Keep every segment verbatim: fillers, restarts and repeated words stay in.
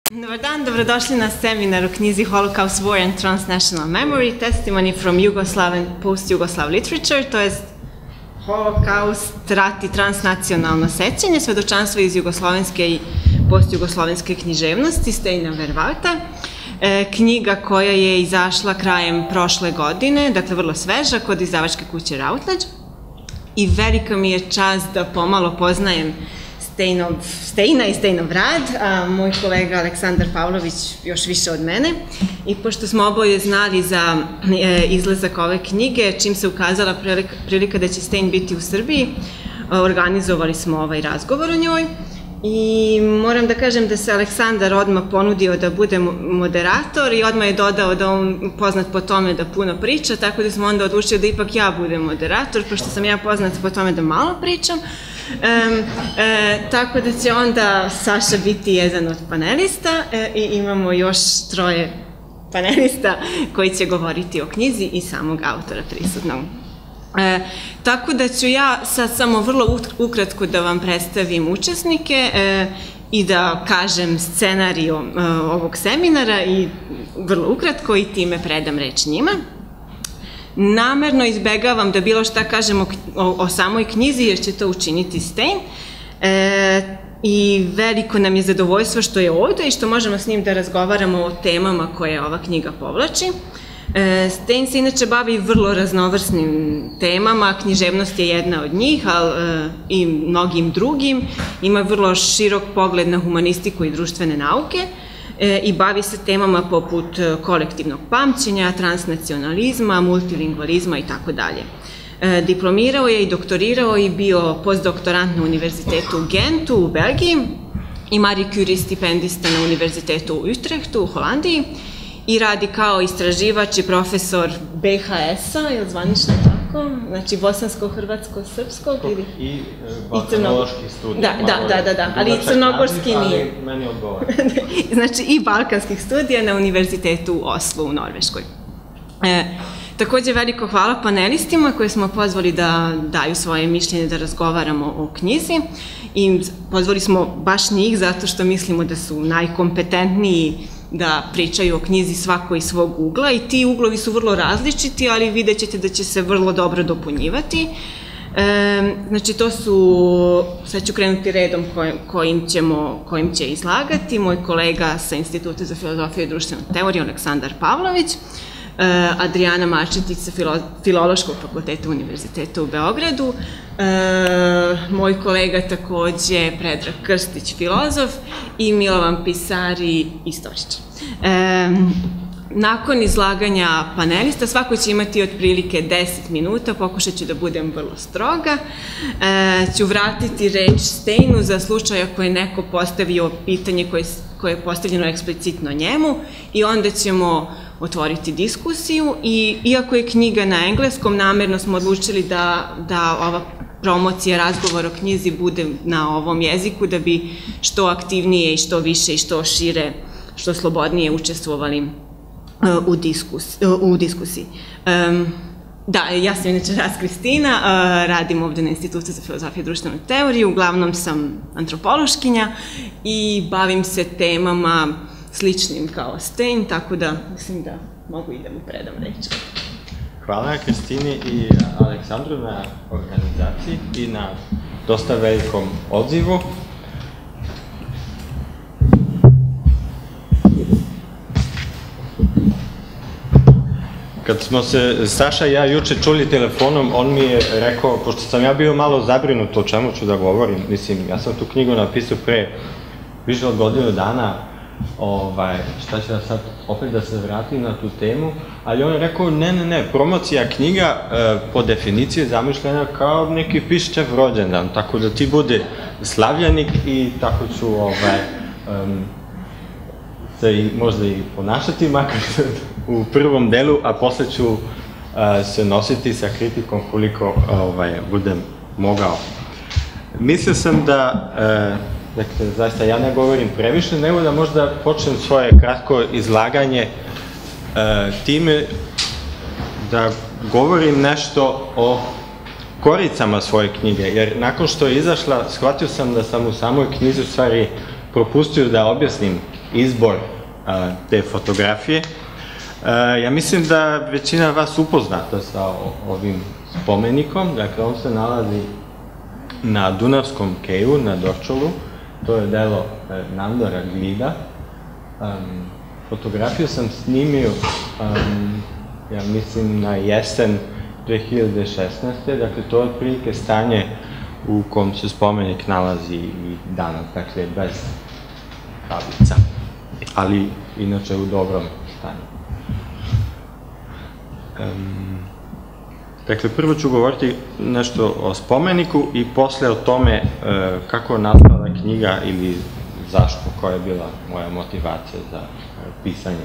Dobar dan, dobrodošli na seminar u knjizi Holocaust, War and Transnational Memory, Testimony from Yugoslav and Post-Yugoslav Literature, to je Holokaust, rat i transnacionalno sećanje, svedočanstvo iz jugoslovenske i post-jugoslovenske književnosti Stejna Vervaeta. Knjiga koja je izašla krajem prošle godine, dakle vrlo sveža, kod izdavačke kuće Routledge. I velika mi je čast da pomalo poznajem Stejna i Stejnov rad, a moj kolega Aleksandar Pavlović još više od mene. I pošto smo oboje znali za izlazak ove knjige, čim se ukazala prilika da će Stejn biti u Srbiji, organizovali smo ovaj razgovor o njoj. I moram da kažem da se Aleksandar odmah ponudio da bude moderator i odmah je dodao da on poznat po tome da puno priča, tako da smo onda odlučili da ipak ja budem moderator, pošto sam ja poznat po tome da malo pričam. Tako da će onda Saša biti jedan od panelista i imamo još troje panelista koji će govoriti o knjizi i samog autora prisutnog. Tako da ću ja sad samo vrlo ukratko da vam predstavim učesnike i da kažem scenariju ovog seminara i vrlo ukratko i time predam reč njima. Namerno izbegavam da bilo šta kažem o samoj knjizi jer će to učiniti Stejn i veliko nam je zadovoljstvo što je ovde i što možemo s njim da razgovaramo o temama koje ova knjiga povlači. Stejn se inače bavi vrlo raznovrsnim temama, književnost je jedna od njih, ali i mnogim drugim. Ima vrlo širok pogled na humanistiku i društvene nauke i bavi se temama poput kolektivnog pamćenja, transnacionalizma, multilingvalizma i tako dalje. Diplomirao je i doktorirao i bio postdoktorant na Univerzitetu u Gentu u Belgiji i Marie Curie stipendista na Univerzitetu u Utrechtu u Holandiji. I radi kao istraživač i profesor be ha es-a, je li zvanično tako? Znači bosansko-hrvatsko-srpskog ili... I balkanološki studij. Da, da, da, da, ali i crnogorski nije. Ali meni odgovara. Znači i balkanskih studija na Univerzitetu u Oslu u Norveškoj. Takođe veliko hvala panelistima koje smo pozvali da daju svoje mišljenje, da razgovaramo o knjizi. I pozvali smo baš njih zato što mislimo da su najkompetentniji da pričaju o knjizi svako iz svog ugla i ti uglovi su vrlo različiti, ali vidjet ćete da će se vrlo dobro dopunjivati. Znači to su, sad ću krenuti redom kojim će izlagati, moj kolega sa Instituta za filozofiju i društvenu teoriju Aleksandar Pavlović, Adrijana Marčetić sa Filološkog fakulteta Univerziteta u Beogradu, moj kolega takođe Predrag Krstić, filozof, i Milovan Pisari, istoričar. Nakon izlaganja panelista, svako će imati otprilike deset minuta, pokušat ću da budem vrlo stroga. Ću vratiti reč Stejnu za slučaj ako je neko postavio pitanje koje je postavljeno eksplicitno njemu i onda ćemo otvoriti diskusiju i iako je knjiga na engleskom, namerno smo odlučili da ova promocija, razgovor o knjizi bude na ovom jeziku da bi što aktivnije i što više i što šire, što slobodnije učestvovali u diskusiji. Da, ja sam inače Raz Kristina, radim ovde na Institutu za filozofiju i društvenu teoriju, uglavnom sam antropološkinja i bavim se temama sličnim kao Stejn, tako da mislim da mogu i da mu predam reč. Hvala Kristini i Aleksandru na organizaciji i na dosta velikom odzivu. Kad smo se Saša i ja juče čuli telefonom, on mi je rekao, pošto sam ja bio malo zabrinut o čemu ću da govorim, mislim, ja sam tu knjigu napisao pre više od godinu dana, šta ću ja sad opet da se vratim na tu temu, ali on je rekao, ne, ne, ne, promocija knjiga po definiciji je zamišljena kao neki piščev rođendan, tako da ti bude slavljenik i tako ću se možda i ponašati, makar u prvom delu, a posle ću se nositi sa kritikom koliko budem mogao. Mislio sam da, dakle, zaista ja ne govorim previše, nego da možda počnem svoje kratko izlaganje time da govorim nešto o koricama svoje knjige, jer nakon što je izašla, shvatio sam da sam u samoj knjizi u stvari propustio da objasnim izbor te fotografije. Ja mislim da većina vas upoznata sa ovim spomenikom, dakle on se nalazi na Dunavskom keju, na Dorčolu, to je delo Nandora Glida. Fotografiju sam snimio, ja mislim, na jesen dve hiljade šesnaeste. Dakle, to je otprilike stanje u kom se spomenik nalazi i danas, dakle, bez tablica, ali inače u dobrom stanju. Dakle, prvo ću govoriti nešto o spomeniku i posle o tome kako je nastala knjiga ili zašto, koja je bila moja motivacija za pisanje.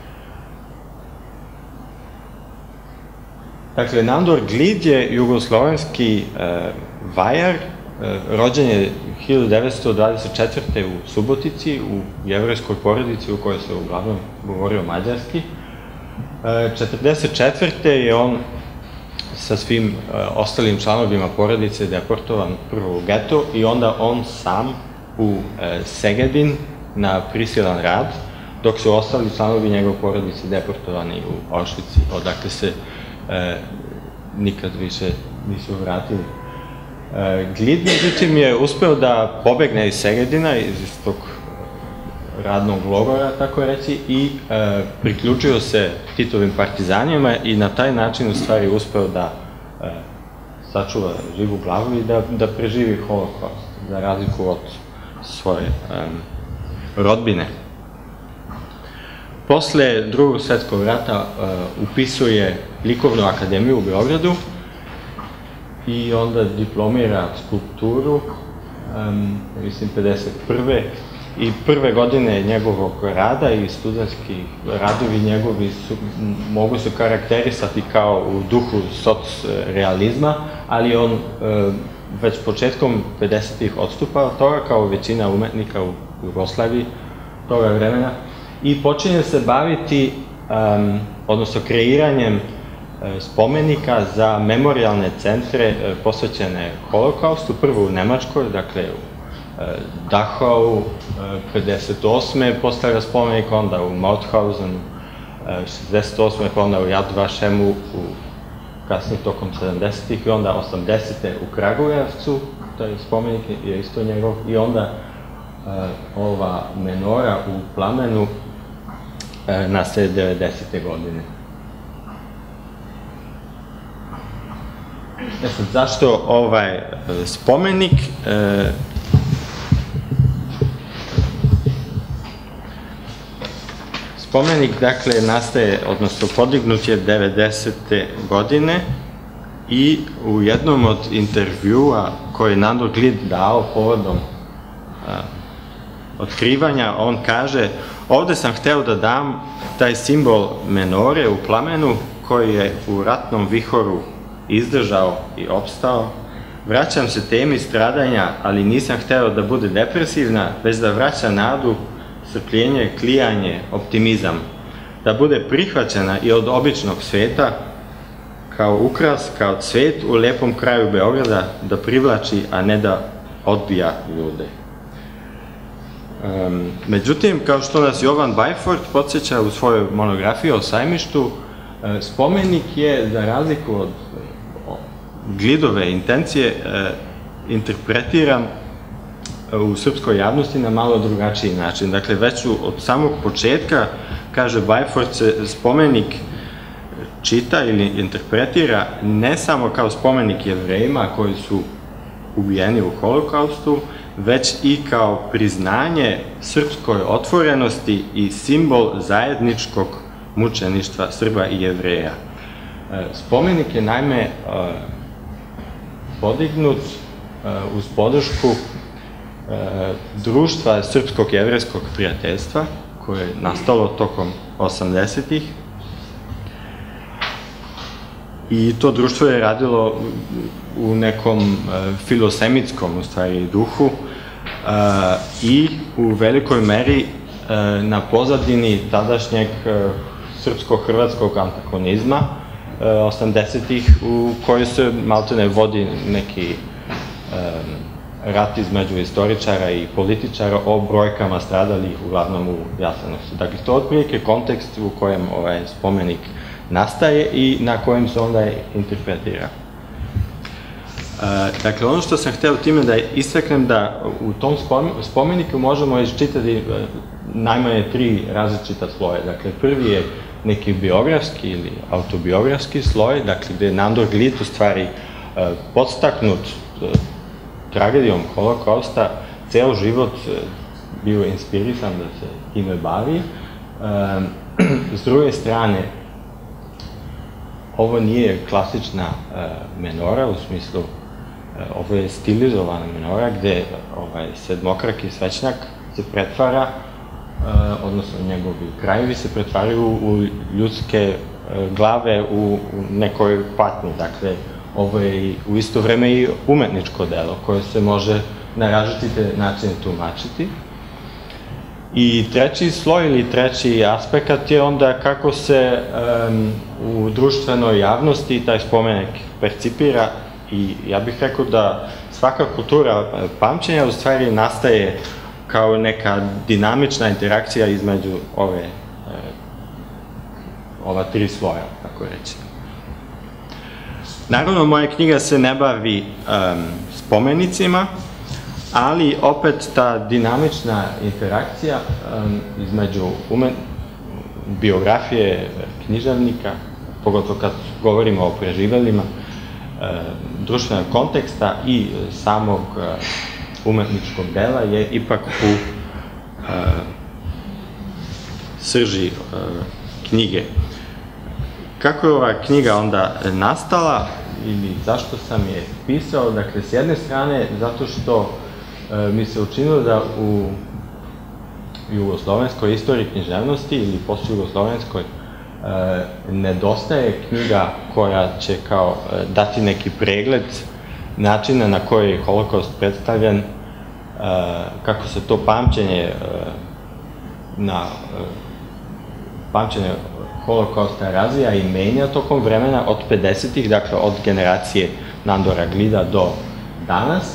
Dakle, Nandor Glid je jugoslovenski vajar, rođen je hiljadu devetsto dvadeset četvrte. u Subotici, u jevrejskoj porodici u kojoj se uglavnom govorio mađarski. četrdeset četvrte je on sa svim ostalim članovima porodice deportovan prvo u geto i onda on sam u Segedin na prisilan rad, dok su ostali članovi njegove porodice deportovani u Auschwitz, odakle se nikad više nisu vratili. Glid, međutim, je uspeo da pobegne iz Segedina, iz tog radnog logora, tako reći, i priključio se Titovim partizanima i na taj način u stvari uspeo da sačuva živu glavu i da preživi Holokaust, za razliku od svoje rodbine. Posle drugog svetskog rata upisuje likovnu akademiju u Beogradu i onda diplomira skulpturu, mislim, pedeset prve i prve godine njegovog rada i studentski radovi njegovi mogu se karakterisati kao u duhu socrealizma, ali on već početkom pedesetih odstupa od toga, kao većina umetnika u Jugoslaviji toga vremena, i počinje se baviti, odnosno kreiranjem spomenika za memorialne centre posvećene Holokaustu, prvo u Nemačkoj, dakle u Dachau, pedeset osme postavlja spomenik, onda u Mauthausenu, šezdeset osme pa onda u Yad Vashemu, kasnije tokom sedamdesetih i onda osamdesete u Kragujevcu, taj spomenik je isto njegov, i onda ova menora u plamenu nastaje devedesete godine. E sad, zašto ovaj spomenik? Spomenik, dakle, nastaje, odnosno podignut je devedesete godine i u jednom od intervjua koji je Nandor Glid dao povodom otkrivanja, on kaže: ovde sam hteo da dam taj simbol menore u plamenu koji je u ratnom vihoru izdržao i opstao. Vraćam se temi stradanja, ali nisam hteo da bude depresivna, već da vraća nadu, strpljenje, klijanje, optimizam. Da bude prihvaćena i od običnog sveta, kao ukras, kao cvet u lepom kraju Beograda, da privlači, a ne da odbija ljude. Međutim, kao što nas Jovan Bajfort podsjeća u svojoj monografiji o sajmištu, spomenik je, za razliku od Glidove intencije, interpretiran u srpskoj javnosti na malo drugačiji način. Dakle, već od samog početka, kaže Bajfort, se spomenik čita ili interpretira ne samo kao spomenik Jevrejima koji su ubijeni u Holokaustu, već i kao priznanje srpskoj otvorenosti i simbol zajedničkog mučeništva Srba i Jevreja. Spomenik je naime podignut uz podršku Društva srpskog jevrejskog prijateljstva, koje je nastalo tokom osamdesetih. I to društvo je radilo u nekom filosemitskom, u stvari, duhu i u velikoj meri na pozadini tadašnjeg srpsko-hrvatskog antagonizma osamdesetih, u kojoj se maltene vodi neki rat između istoričara i političara o brojkama stradalih uglavnom u Jasenovcu. Dakle, to je otprilike kontekst u kojem ovaj spomenik nastaje i na kojem se onda interpretira. Dakle, ono što sam hteo time da istaknem da u tom spomeniku možemo iščitati najmanje tri različita sloja. Dakle, prvi je neki biografski ili autobiografski sloj, dakle, gde je Nandor Glit u stvari podstaknut tragedijom Holokausta, ceo život bio inspirisan da se time bavi. S druge strane, ovo nije klasična menora, u smislu, ovo je stilizovana menora gde sedmokraki svećnjak se pretvara, odnosno njegovi krajevi se pretvaraju u ljudske glave u nekoj patnji. Dakle, ovo je u isto vreme i umetničko delo koje se može na različite načine tumačiti. I treći sloj ili treći aspekt je onda kako se u društvenoj javnosti taj spomenik percipira i ja bih rekao da svaka kultura pamćenja u stvari nastaje kao neka dinamična interakcija između ove ova tri sloja, tako reći. Naravno, moja knjiga se ne bavi spomenicima, ali opet ta dinamična interakcija između biografije književnika, pogotovo kad govorimo o preživelima, društvenog konteksta i samog umetničkog dela je ipak u srži knjige. Kako je ova knjiga onda nastala ili zašto sam je pisao? Dakle, s jedne strane, zato što mi se učinilo da u jugoslovenskoj istoriji književnosti ili postjugoslovenskoj nedostaje knjiga koja će kao dati neki pregled načina na koji je Holokaust predstavljen, kako se to pamćenje na pamćenje Holokausta razvija i menja tokom vremena od pedesetih, dakle od generacije Nandora Glida do danas.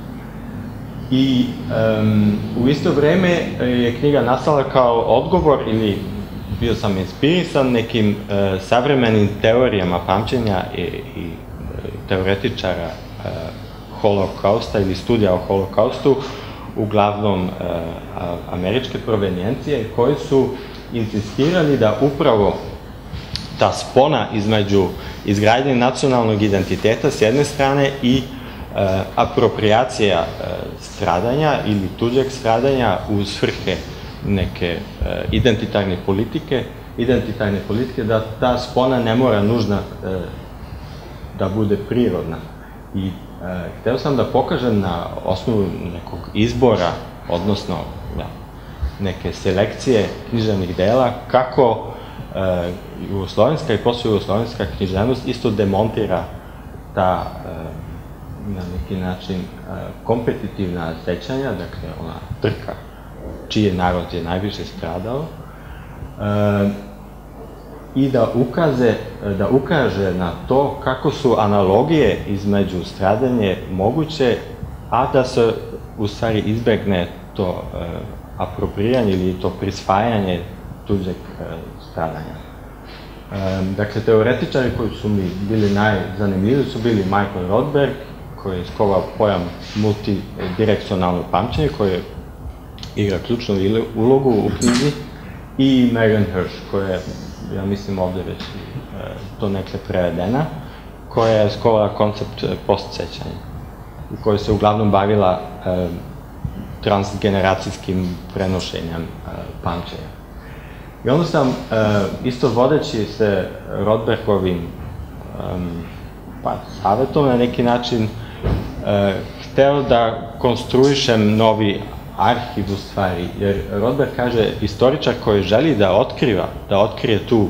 I u isto vreme je knjiga nastala kao odgovor ili bio sam inspirisan nekim savremenim teorijama pamćenja i teoretičara Holokausta ili studija o Holokaustu, uglavnom američke provenijencije, koji su insistirali da upravo ta spona između izgradnje nacionalnog identiteta s jedne strane i apropriacija stradanja ili tuđeg stradanja u svrhe neke identitarne politike, identitarne politike, da ta spona ne mora nužna da bude prirodna. I hteo sam da pokažem na osnovu nekog izbora, odnosno neke selekcije književnih dela, kako jugoslovenska i postjugoslovenska književnost isto demontira ta, na neki način, kompetitivna sećanja, dakle ona trka čiji narod je najviše stradao, i da ukaže na to kako su analogije između stradanje moguće, a da se u stvari izbegne to aproprijanje ili to prisvajanje tuđeg stradanja. Dakle, teoretičari koji su mi bili najzanimljiviji su bili Michael Rothberg, koji je skovao pojam multidirekcionalno pamćenje, koje igra ključnu ulogu u knjizi, i Marian Hirsch, koja je, ja mislim, ovde već to nekle prevedena, koja je skovala koncept postsećanja i koja se uglavnom bavila transgeneracijskim prenošenjem pamćenja. I onda sam, isto vodeći se Rothbergovim savjetom na neki način, hteo da konstruišem novi arhiv u stvari, jer Rothberg kaže, istoričar koji želi da otkriva, da otkrije tu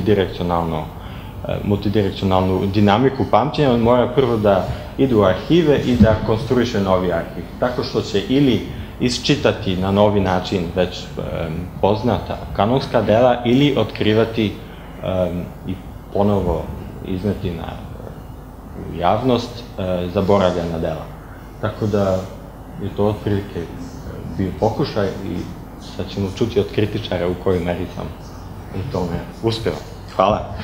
multidirekcionalnu dinamiku pamćenja, on mora prvo da ide u arhive i da konstruiše novi arhiv, tako što će ili isčitati na novi način već poznata kanonska dela ili otkrivati i ponovo izneti na javnost zaboravljena dela. Tako da je to otprilike bio pokušaj i sad ćemo čuti od kritičara u kojoj meri sam u tome uspeo. Hvala.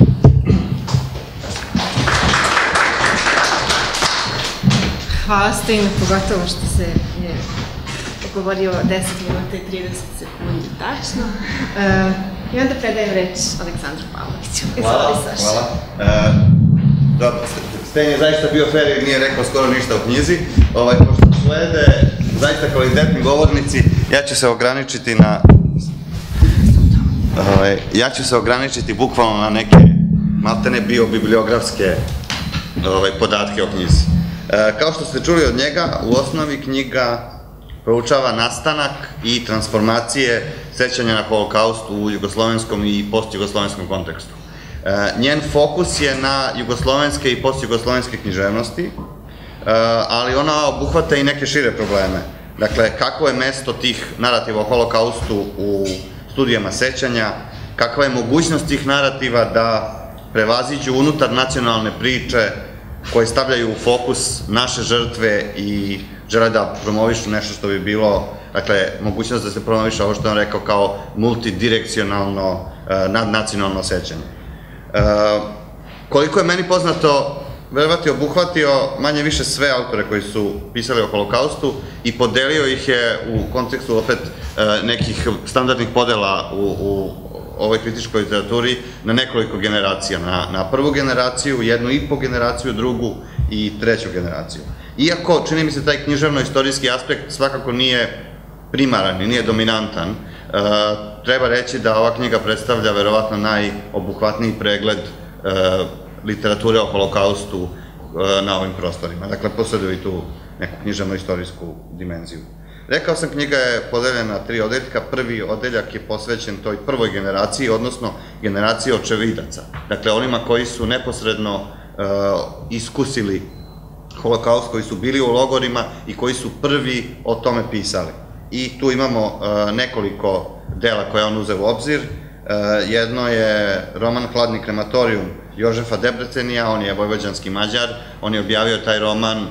Hvala Stejnu, pogotovo što se je govorio deset minuta i trideset sekundi tačno. I onda predajem reč Aleksandru Pavloviću. Hvala, hvala. Dobro, Stejn je zaista bio fair i nije rekao skoro ništa u knjizi. Pošto slede zaista kvalitetni govornici, ja ću se ograničiti na... Ja ću se ograničiti bukvalno na neke maltene biobibliografske podatke o knjizi. Kao što ste čuli od njega, u osnovi knjiga proučava nastanak i transformacije sećanja na Holokaust u jugoslovenskom i postjugoslovenskom kontekstu. Njen fokus je na jugoslovenske i postjugoslovenske književnosti, ali ona obuhvata i neke šire probleme. Dakle, kako je mesto tih narativa o Holokaustu u studijama sećanja, kakva je mogućnost tih narativa da prevaziđu unutar nacionalne priče koje stavljaju u fokus naše žrtve i žele da promovišu nešto što bi bilo, dakle, mogućnost da se promoviše ovo što je on rekao kao multidirekcionalno nadnacionalno sećanje. Koliko je meni poznato, Vervaet je obuhvatio manje više sve autore koji su pisali o Holokaustu i podelio ih je u kontekstu opet nekih standardnih podela u ovoj kritičkoj literaturi na nekoliko generacija. Na prvu generaciju, jednu i po generaciju, drugu i treću generaciju. Iako, čini mi se, taj književno-istorijski aspekt svakako nije primaran i nije dominantan, treba reći da ova knjiga predstavlja verovatno najobuhvatniji pregled literature o Holokaustu na ovim prostorima. Dakle, posjeduje i tu neku književno-istorijsku dimenziju. Rekao sam, knjiga je podeljena na tri odeljka. Prvi odeljak je posvećen toj prvoj generaciji, odnosno generaciji očevidaca. Dakle, onima koji su neposredno iskusili Holokaust, koji su bili u logorima i koji su prvi o tome pisali. I tu imamo nekoliko dela koje on uze u obzir. Jedno je roman Hladni krematorijum Jožefa Debrecenija, on je vojvođanski Mađar, on je objavio taj roman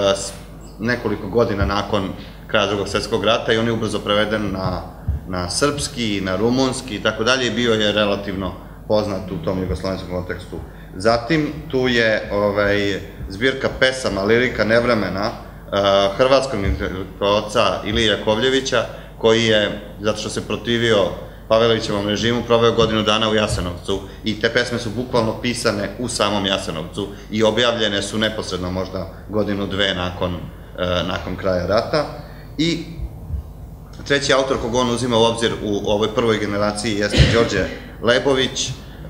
nekoliko godina nakon kraja Drugog svjetskog rata i on je ubrzo preveden na srpski, na rumunski i tako dalje i bio je relativno poznat u tom jugoslovenskom kontekstu. Zatim tu je zbirka pesama, lirika nevremena hrvatskog intelektualca Ilije Jakovljevića, koji je, zato što se protivio Pavelićevom režimu, proveo godinu dana u Jasenovcu i te pesme su bukvalno pisane u samom Jasenovcu i objavljene su neposredno možda godinu, dve nakon kraja rata. I treći autor kog on uzima u obzir u ovoj prvoj generaciji jeste Đorđe Lebović.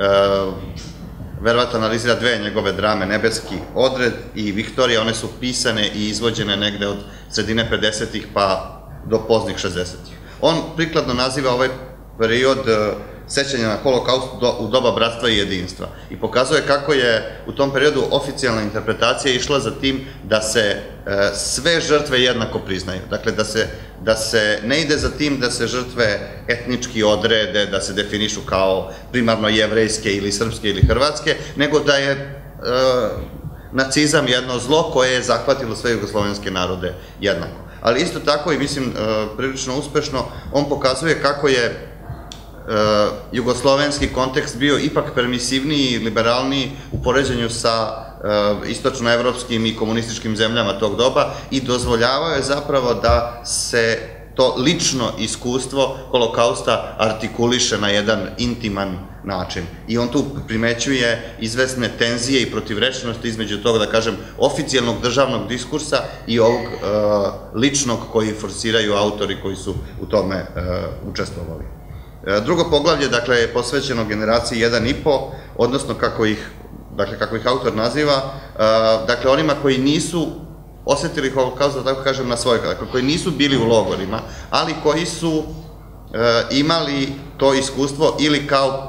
Vervaet analizira dve njegove drame, Nebeski odred i Viktorija. One su pisane i izvođene negde od sredine pedesetih pa do poznih šezdesetih. On prikladno naziva ovaj period sećanja na Holokaust u doba bratstva i jedinstva i pokazuje kako je u tom periodu oficijalna interpretacija išla za tim da se sve žrtve jednako priznaju. Dakle, da se ne ide za tim da se žrtve etnički odrede, da se definišu kao primarno jevrejske ili srpske ili hrvatske, nego da je nacizam jedno zlo koje je zahvatilo sve jugoslovenske narode jednako. Ali isto tako i mislim prilično uspešno on pokazuje kako je jugoslovenski kontekst bio ipak permisivniji i liberalniji u poređenju sa istočnoevropskim i komunističkim zemljama tog doba i dozvoljavao je zapravo da se to lično iskustvo Holokausta artikuliše na jedan intiman način. I on tu primećuje izvesne tenzije i protivrečnosti između toga, da kažem, oficijalnog državnog diskursa i ovog ličnog koji forsiraju autori koji su u tome učestvovali. Drugo poglavlje, dakle, je posvećeno generaciji jedan i po, odnosno kako ih, dakle, kako ih autor naziva, dakle, onima koji nisu osetili Holokaust, da tako kažem, na svoj, dakle, koji nisu bili u logorima, ali koji su imali to iskustvo ili kao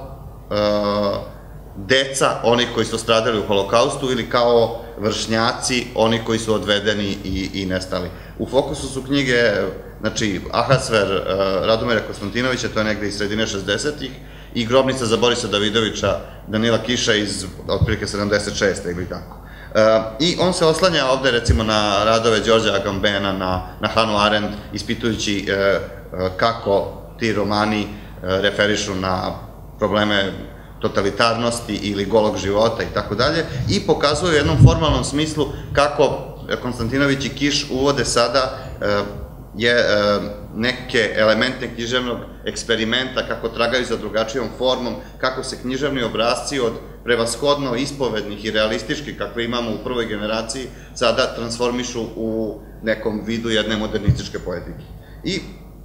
deca onih koji su stradali u Holokaustu ili kao vršnjaci onih koji su odvedeni i nestali. U fokusu su knjige, znači, Ahasver Radomira Konstantinovića, to je negde iz sredine šezdesetih, i Grobnica za Borisa Davidovića Danila Kiša iz otprilike sedamdeset šeste ili tako. I on se oslanja ovde recimo na radove Đorđa Agambena, na Hannah Arendt, ispitujući kako ti romani referišu na probleme totalitarnosti ili golog života i tako dalje, i pokazuju u jednom formalnom smislu kako Konstantinović i Kiš uvode sada neke elemente književnog eksperimenta, kako tragaju za drugačijom formom, kako se književni obrasci od prevashodno ispovednih i realističkih, kakve imamo u prvoj generaciji, sada transformišu u nekom vidu jedne modernističke poetike. I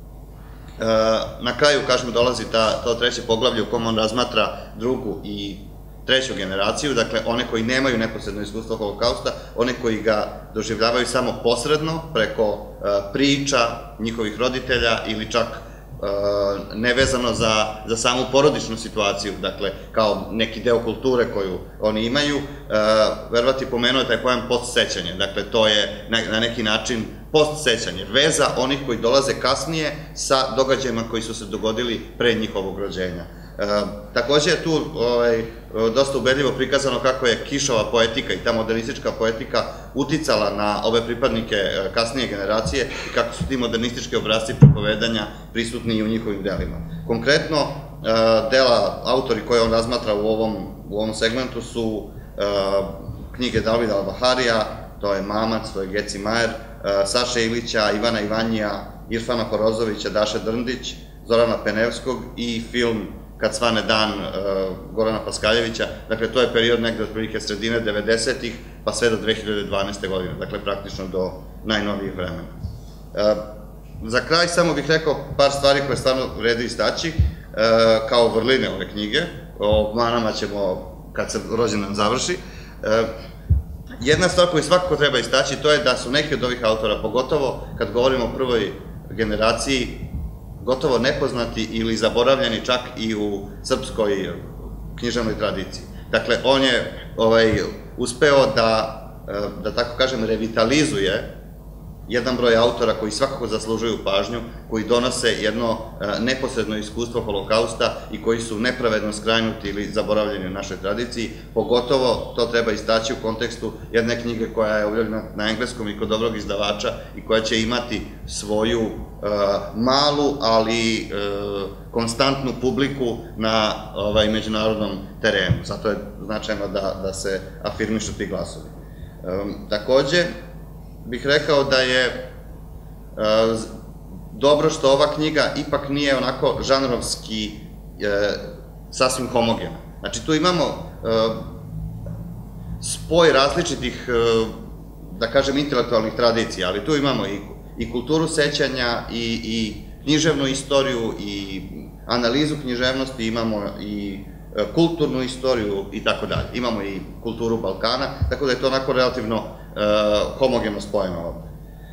na kraju, kažem, dolazi to treće poglavlje u kom on razmatra drugu i treću generaciju, dakle, one koji nemaju neposredno iskustvo Holokausta, one koji ga doživljavaju samo posredno, preko priča njihovih roditelja ili čak nevezano za samu porodičnu situaciju, dakle, kao neki deo kulture koju oni imaju. Vervat je pomenuo taj pojam postsećanje, dakle, to je na neki način postsećanje, veza onih koji dolaze kasnije sa događajima koji su se dogodili pre njihovog rođenja. Takođe je tu dosta ubedljivo prikazano kako je Kišova poetika i ta modernistička poetika uticala na ove pripadnike kasnije generacije i kako su ti modernistički obrazci pripovedanja prisutni i u njihovim delima. Konkretno, dela, autori koje on razmatra u ovom segmentu su knjige Davida Al-Baharija, to je Mamac, to je Geci Majer, Saše Ilića, Ivana Ivanjija, Irfana Horozovića, Daše Drndić, Zorana Penevskog i film Kad svane dan Gorana Paskaljevića. Dakle, to je period negde otprilike sredine devedesetih pa sve do dve hiljade dvanaeste godine, dakle, praktično do najnovijih vremena. Za kraj samo bih rekao par stvari koje stvarno vredi istaći, kao vrline ove knjige, o manama ćemo kad se rođendan završi. Jedna stvar koju svakako treba istaći, to je da su neki od ovih autora, pogotovo kad govorimo o prvoj generaciji, gotovo nepoznati ili zaboravljeni čak i u srpskoj književnoj tradiciji. Dakle, on je uspeo da, da tako kažem, revitalizuje jedan broj autora koji svakako zaslužuju pažnju, koji donose jedno neposredno iskustvo Holokausta i koji su nepravedno skrajnuti ili zaboravljeni u našoj tradiciji. Pogotovo to treba istaći u kontekstu jedne knjige koja je objavljena na engleskom i kod dobrog izdavača i koja će imati svoju malu, ali konstantnu publiku na međunarodnom terenu. Zato je značajno da se afirmišu ti glasovi. Takođe, bih rekao da je dobro što ova knjiga ipak nije onako žanrovski sasvim homogena. Znači, tu imamo spoj različitih, da kažem, intelektualnih tradicija, ali tu imamo i kulturu sećanja, i književnu istoriju, i analizu književnosti, imamo i kulturnu istoriju i tako dalje. Imamo i kulturu Balkana, tako da je to onako relativno homogeno spojeno ovde.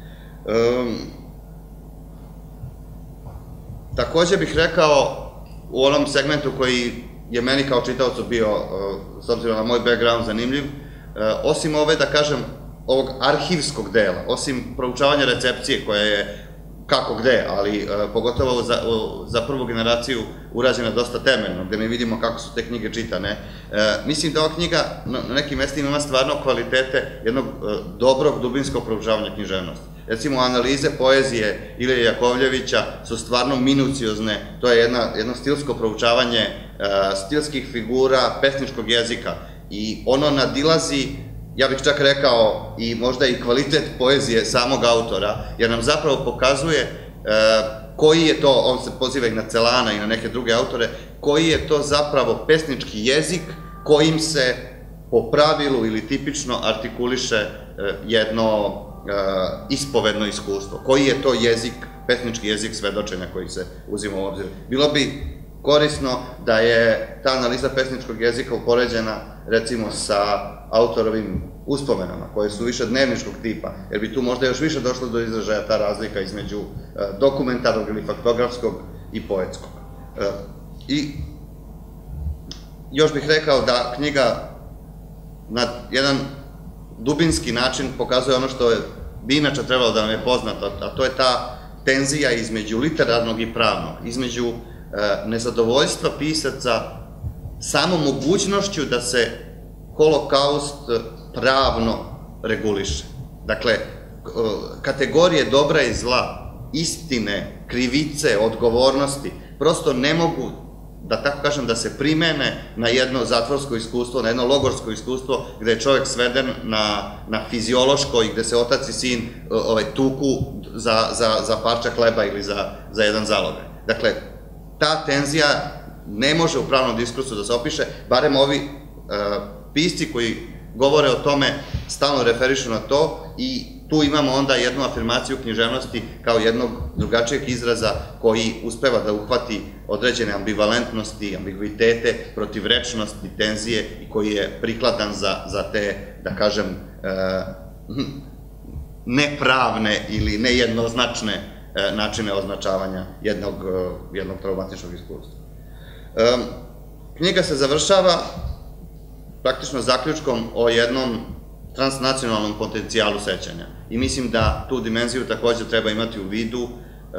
Takođe bih rekao, u onom segmentu koji je meni kao čitaocu bio, s obzirom na moj background, zanimljiv, osim ove, da kažem, ovog arhivskog dela, osim proučavanja recepcije koja je kako gde, ali pogotovo za prvu generaciju urađena dosta temeljno, gde mi vidimo kako su te knjige čitane. Mislim da ova knjiga na nekim mestima ima stvarno kvalitete jednog dobrog dubinskog proučavanja književnosti. Recimo, analize poezije Ilije Jakovljevića su stvarno minuciozne, to je jedno stilsko proučavanje stilskih figura, pesničkog jezika, i ono nadilazi, ja bih čak rekao, i možda i kvalitet poezije samog autora, jer nam zapravo pokazuje koji je to, on se poziva i na Celana i na neke druge autore, koji je to zapravo pesnički jezik kojim se po pravilu ili tipično artikuliše jedno ispovedno iskustvo. Koji je to jezik, pesnički jezik svedočenja koji se uzima u obzir. Bilo bi korisno da je ta analiza pesničkog jezika upoređena, recimo, sa autorovim uspomenama, koje su više dnevničkog tipa, jer bi tu možda još više došlo do izražaja ta razlika između dokumentarnog ili faktografskog i poetskog. I još bih rekao da knjiga na jedan dubinski način pokazuje ono što bi inače trebalo da nam je poznato, a to je ta tenzija između literarnog i pravnog, između nezadovoljstva pisaca samo mogućnošću da se Holokaust pravno reguliše. Dakle, kategorije dobra i zla, istine, krivice, odgovornosti, prosto ne mogu, da tako kažem, da se primene na jedno zatvorsko iskustvo, na jedno logorsko iskustvo, gde je čovjek sveden na fiziološko i gde se otac i sin tuku za parča hleba ili za jedan zalogaj. Dakle, ta tenzija ne može u pravnom diskursu da se opiše, barem ovi pisci koji govore o tome stalno referišu na to i tu imamo onda jednu afirmaciju književnosti kao jednog drugačijeg izraza koji uspeva da uhvati određene ambivalentnosti, ambiguitete, protivrečnosti, tenzije i koji je prikladan za te, da kažem, nepravne ili nejednoznačne načine označavanja jednog traumatičnog iskustva. Knjiga se završava praktično zaključkom o jednom transnacionalnom potencijalu sećanja. I mislim da tu dimenziju takođe treba imati u vidu.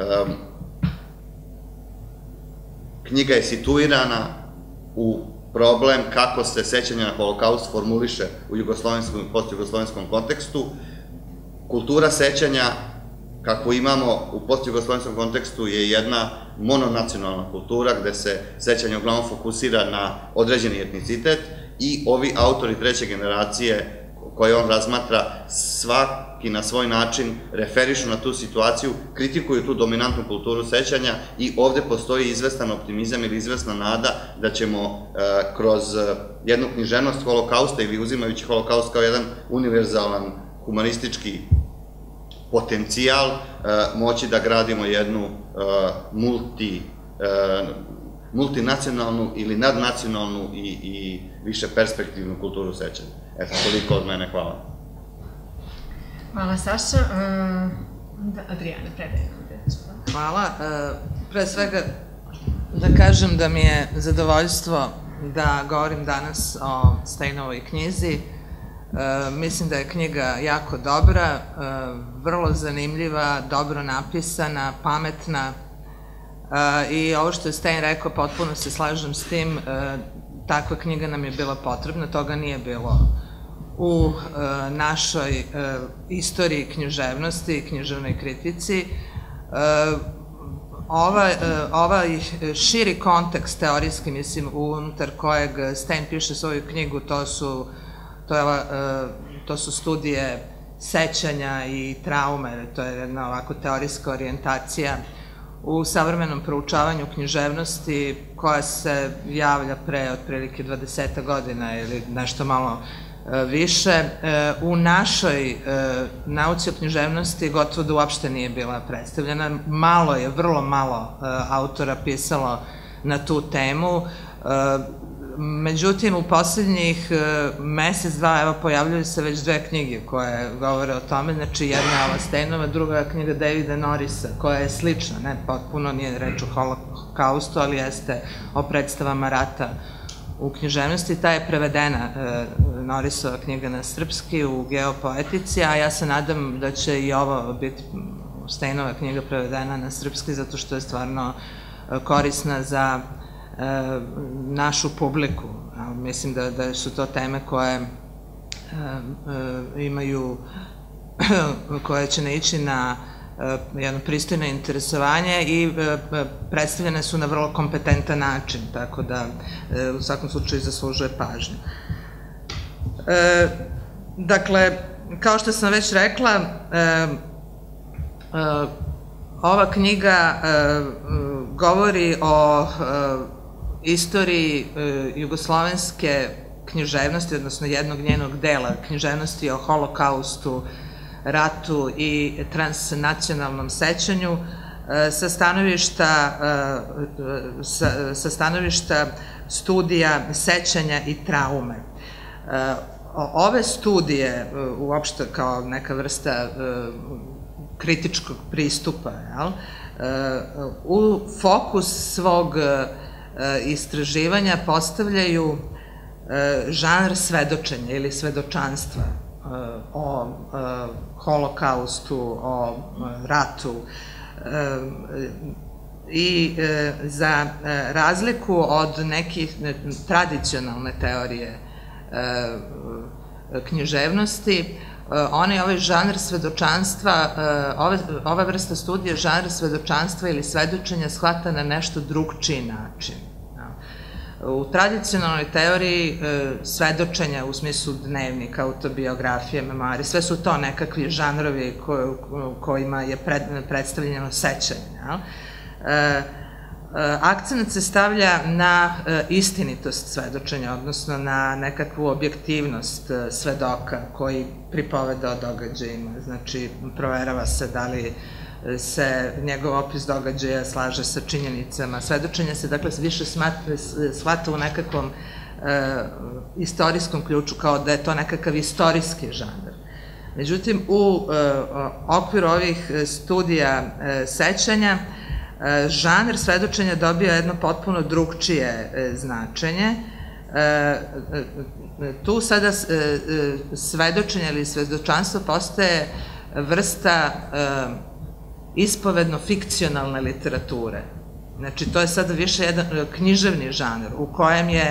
Knjiga je situirana u problem kako se sećanje na Holokaust formuliše u jugoslovenskom i postjugoslovenskom kontekstu. Kultura sećanja, kako imamo u postjugoslovenskom kontekstu, je jedna mononacionalna kultura gde se sećanje uglavnom fokusira na određeni etnicitet i ovi autori treće generacije koje on razmatra svaki na svoj način referišu na tu situaciju, kritikuju tu dominantnu kulturu sećanja i ovde postoji izvestan optimizam ili izvesna nada da ćemo kroz jednu književnost Holokausta ili uzimajući Holokaust kao jedan univerzalan humanistički potencijal moći da gradimo jednu multinacionalnu ili nadnacionalnu i više perspektivnu kulturu sećanja. Eto, toliko od mene, hvala. Hvala, Saša. Adrijana, predajem vam reč. Hvala. Pre svega da kažem da mi je zadovoljstvo da govorim danas o Steinovoj knjizi. Mislim da je knjiga jako dobra, vrlo zanimljiva, dobro napisana, pametna i ovo što je Stijn rekao, potpuno se slažem s tim, takva knjiga nam je bila potrebna, toga nije bilo u našoj istoriji književnosti i književnoj kritici. Ovaj širi kontekst teorijski, mislim, unutar kojeg Stijn piše svoju knjigu, to su studije sećanja i traume, to je jedna ovako teorijska orijentacija u savremenom proučavanju književnosti koja se javlja pre otprilike dvadeset godina ili nešto malo više. U našoj nauci o književnosti gotovo da uopšte nije bila predstavljena. Malo je, vrlo malo autora pisalo na tu temu. Međutim, u poslednjih mesec, dva, evo, pojavljaju se već dve knjige koje govore o tome, znači jedna je ova Steinova, druga knjiga Davida Norrisa, koja je slična, ne, potpuno nije reč o Holokaustu, ali jeste o predstavama rata u književnosti. Ta je prevedena, Norrisova knjiga, na srpski u Geopoetici, a ja se nadam da će i ovo biti Steinova knjiga prevedena na srpski, zato što je stvarno korisna za našu publiku. Mislim da su to teme koje imaju, koje će naići na jedno pristojno interesovanje i predstavljene su na vrlo kompetentan način, tako da u svakom slučaju zaslužuje pažnju. Dakle, kao što sam već rekla, ova knjiga govori o istoriji jugoslovenske književnosti, odnosno jednog njenog dela književnosti o Holokaustu, ratu i transnacionalnom sećanju sa stanovišta studija sećanja i traume. Ove studije, uopšte kao neka vrsta kritičkog pristupa, u fokus svog istraživanja postavljaju žanr svedočenja ili svedočanstva o Holokaustu, o ratu i za razliku od nekih tradicionalne teorije književnosti, ona je ovaj žanr svedočanstva, ova vrsta studija žanr svedočanstva ili svedočenja shvata na nešto drugčiji način. U tradicionalnoj teoriji svedočenja u smislu dnevnika, autobiografije, memoari, sve su to nekakvi žanrovi kojima je predstavljeno sećanje. Akcenat se stavlja na istinitost svedočenja, odnosno na nekakvu objektivnost svedoka koji pripoveda o događajima. Znači, proverava se da li se njegov opis događaja slaže sa činjenicama. Svedočenje se, dakle, više shvata u nekakvom istorijskom ključu, kao da je to nekakav istorijski žanr. Međutim, u okviru ovih studija sećanja, žanr svedočenja dobio jedno potpuno drugčije značenje. Tu sada svedočenje ili svedočanstvo postaje vrsta ispovedno-fikcionalne literature. Znači, to je sada više jedan književni žanr u kojem je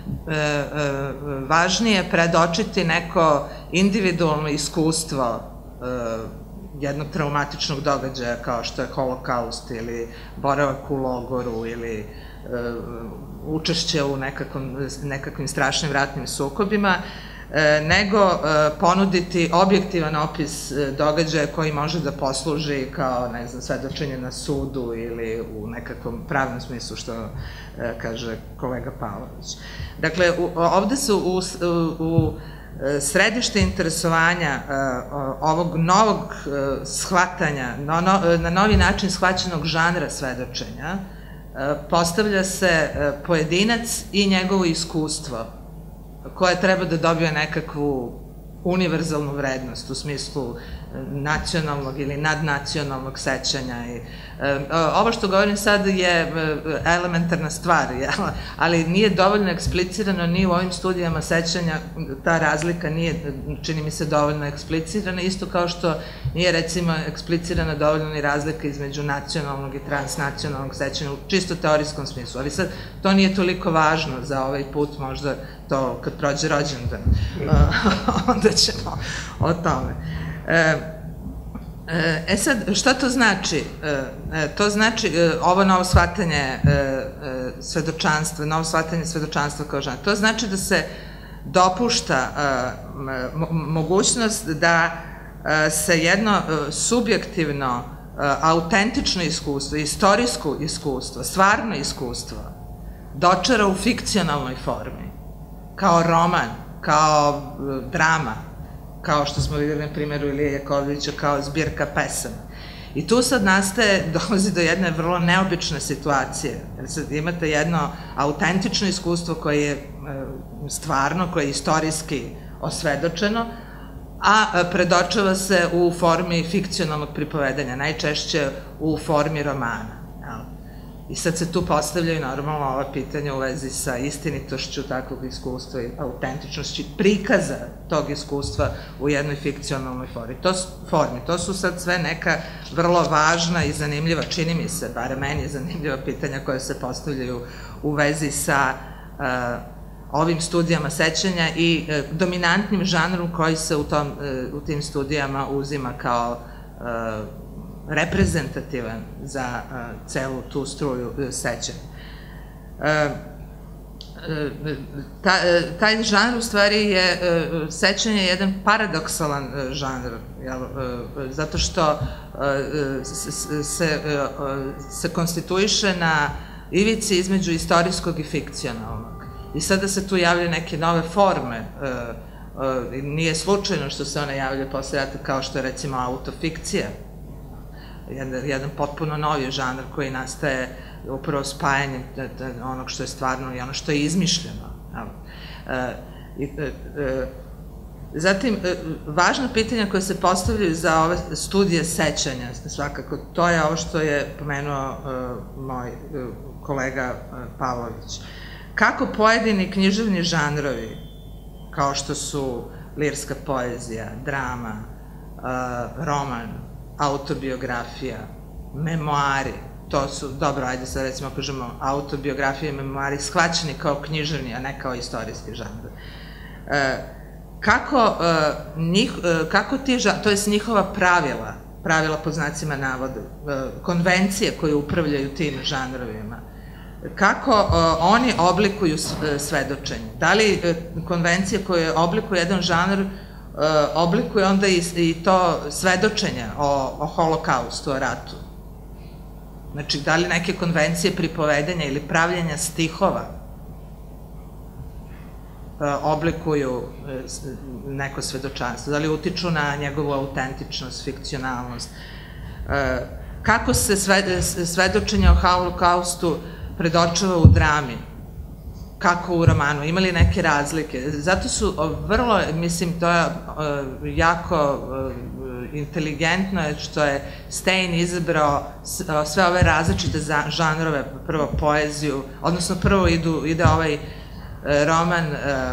važnije predočiti neko individualno iskustvo jednog traumatičnog događaja kao što je Holocaust ili boravak u logoru ili učešće u nekakvim strašnim ratnim sukobima, nego ponuditi objektivan opis događaja koji može da posluži kao, ne znam, svedočenje na sudu ili u nekakvom pravnom smislu, što kaže kolega Pavlović. Dakle, ovde su u središte interesovanja ovog novog shvatanja, na novi način shvaćenog žanra svedočenja, postavlja se pojedinac i njegovo iskustvo, koje treba da dobije nekakvu univerzalnu vrednost u smislu nacionalnog ili nadnacionalnog sećanja. Ovo što govorim sad je elementarna stvar, ali nije dovoljno eksplicirano ni u ovim studijama sećanja, ta razlika nije, čini mi se, dovoljno eksplicirana, isto kao što nije, recimo, eksplicirana dovoljno ni razlika između nacionalnog i transnacionalnog sećanja u čisto teorijskom smislu. Ali sad, to nije toliko važno za ovaj put, možda to kad prođe rođendan, onda ćemo o tome. E sad, šta to znači? To znači ovo novo shvatanje svedočanstva, novo shvatanje svedočanstva kao žanra. To znači da se dopušta mogućnost da se jedno subjektivno, autentično iskustvo, istorijsko iskustvo, stvarno iskustvo dočara u fikcionalnoj formi, kao roman, kao drama, kao što smo videli na primjeru Ilije Jakovljevića, kao zbirka pesama. I tu sad nastaje, dolazi do jedne vrlo neobične situacije. Jer sad imate jedno autentično iskustvo koje je stvarno, koje je istorijski osvedočeno, a predočava se u formi fikcionalnog pripovedanja, najčešće u formi romana. I sad se tu postavljaju normalno ova pitanja u vezi sa istinitošću takvog iskustva i autentičnošću prikaza tog iskustva u jednoj fikcionalnoj formi. To su sad sve neka vrlo važna i zanimljiva, čini mi se, bare meni zanimljiva pitanja koja se postavljaju u vezi sa ovim studijama sećanja i dominantnim žanrom koji se u tim studijama uzima kao reprezentativan za celu tu struju sećanja. Taj žanr u stvari je, sećanje je jedan paradoksalan žanr, zato što se konstituiše na ivici između istorijskog i fikcionalnog. I sada se tu javljaju neke nove forme, nije slučajno što se one javljaju posle rata, kao što je recimo autofikcija, jedan potpuno novi žanr koji nastaje upravo spajanjem onog što je stvarno i ono što je izmišljeno. Zatim, važno pitanje koje se postavljaju za ove studije sećanja, svakako, to je ovo što je pomenuo moj kolega Pavlović. Kako pojedini književni žanrovi, kao što su lirska poezija, drama, roman, autobiografija, memoari, to su, dobro, ajde sad recimo kažemo autobiografije i memoari shvaćeni kao književni, a ne kao istorijski žanr. kako ti, to je njihova pravila, pravila pod znacima navoda, konvencije koje upravljaju tim žanrovima, kako oni oblikuju svedočenje? Da li konvencije koje oblikuju jedan žanr oblikuje onda i to svedočenje o holokaustu, o ratu? Znači, da li neke konvencije pripovedenja ili pravljenja stihova oblikuju neko svedočanstvo? Da li utiču na njegovu autentičnost, fikcionalnost? Kako se svedočenje o holokaustu predočava u drami? Kako u romanu? Ima li neke razlike? Zato su vrlo, mislim, to je jako inteligentno što je Stijn izabrao sve ove različite žanrove, prvo poeziju, odnosno prvo ide ovaj roman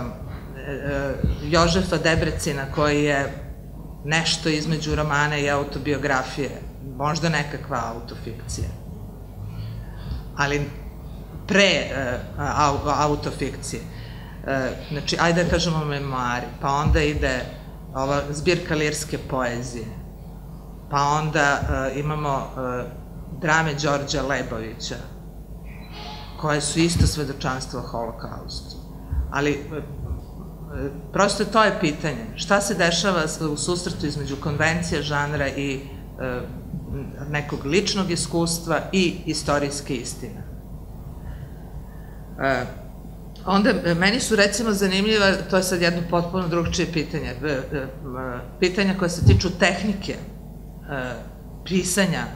Jožefa Debrecina koji je nešto između romana i autobiografije, možda nekakva autofikcija, ali pre autofikcije. Znači, ajde da kažemo memoari, pa onda ide ova zbirka lirske poezije, pa onda imamo drame Đorđa Lebovića, koje su isto svedočanstvo o holokaustu. Ali, prosto to je pitanje. Šta se dešava u susretu između konvencija žanra i nekog ličnog iskustva i istorijske istine? Onda, meni su recimo zanimljiva, to je sad jedno potpuno drugčije pitanje, pitanja koje se tiču tehnike pisanja,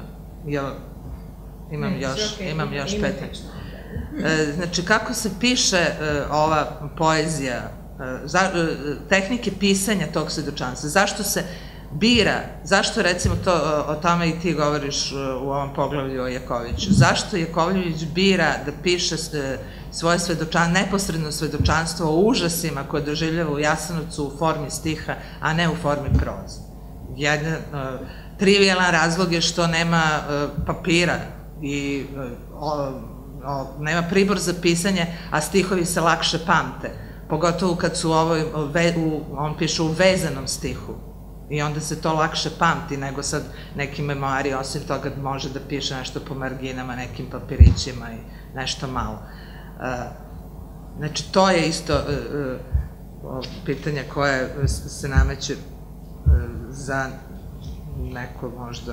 imam još petnaest. Znači, kako se piše ova poezija, tehnike pisanja tog svedočanstva, zašto se bira, zašto recimo to, o tome i ti govoriš u ovom poglavlju o Jakovljeviću, zašto Jakovljević bira da piše svoje svedočanstvo, neposredno svedočanstvo o užasima koje doživljava u Jasenovcu u formi stiha, a ne u formi proze? Jedan trivijalan razlog je što nema papira i nema pribor za pisanje, a stihovi se lakše pamte, pogotovo kad su on piše u vezanom stihu. I onda se to lakše pamti nego sad neki memoari, osim toga može da piše nešto po marginama, nekim papirićima i nešto malo. Znači, to je isto pitanje koje se nameće za neko možda,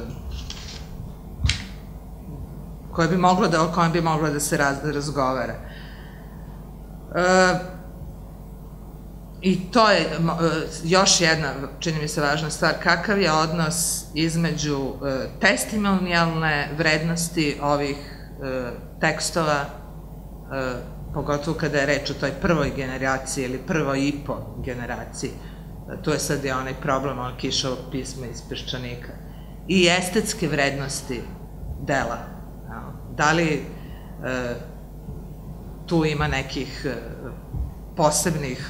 koje bi moglo da, o kojem bi moglo da se razgovara. I to je još jedna, čini mi se, važna stvar, kakav je odnos između testimonijalne vrednosti ovih tekstova, pogotovo kada je reč o toj prvoj generaciji ili prvoj i po generaciji, tu je sad i onaj problem on Kišovog pisma iz Peščanika, i estetske vrednosti dela. Da li tu ima nekih posebnih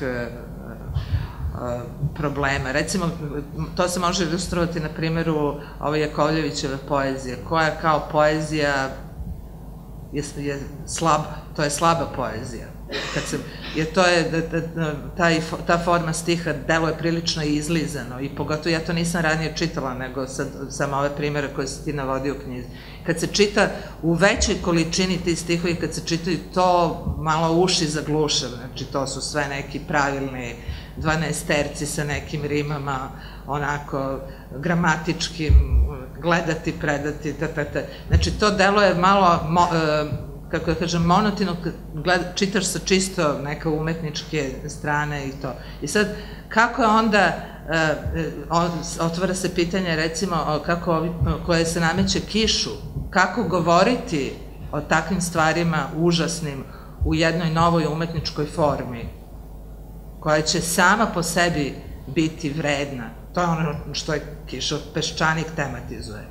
problema? Recimo, to se može ilustrovati na primjeru ove Jakovljevićeve poezije, koja kao poezija je slaba, to je slaba poezija. Jer to je, ta forma stiha deluje prilično izlizano i pogotovo ja to nisam ranije čitala, nego samo ove primjere koje si ti navodio u knjizi. Kad se čita u većoj količini ti stihovi, kad se čitaju, to malo uši zagluše, znači to su sve neki pravilni dvanaesterci sa nekim rimama, onako gramatičkim, gledati, predati, znači to deluje malo, kako da kažem, monotino, čitaš sa čisto neke umetničke strane i to. I sad, kako je onda, otvara se pitanje, recimo, koje se nameće Kišu, kako govoriti o takvim stvarima užasnim u jednoj novoj umetničkoj formi, koja će sama po sebi biti vredna. To je ono što je Kišov Peščanik tematizuje.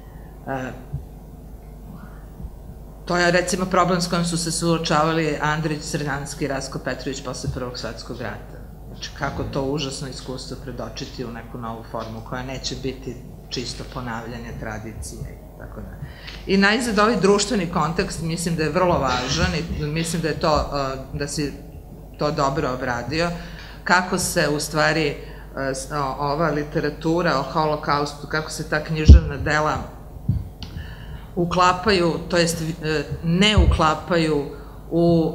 To je, recimo, problem s kojim su se suočavali Andrić, Crnjanski i Rastko Petrović posle Prvog svetskog rata. Znači, kako to užasno iskustvo predočiti u neku novu formu koja neće biti čisto ponavljanje tradicije i tako da. I najzad ovaj društveni kontekst mislim da je vrlo važan i mislim da je to, da si to dobro obradio. kako se u stvari ova literatura o holokaustu, kako se ta književna dela uklapaju, to jest ne uklapaju u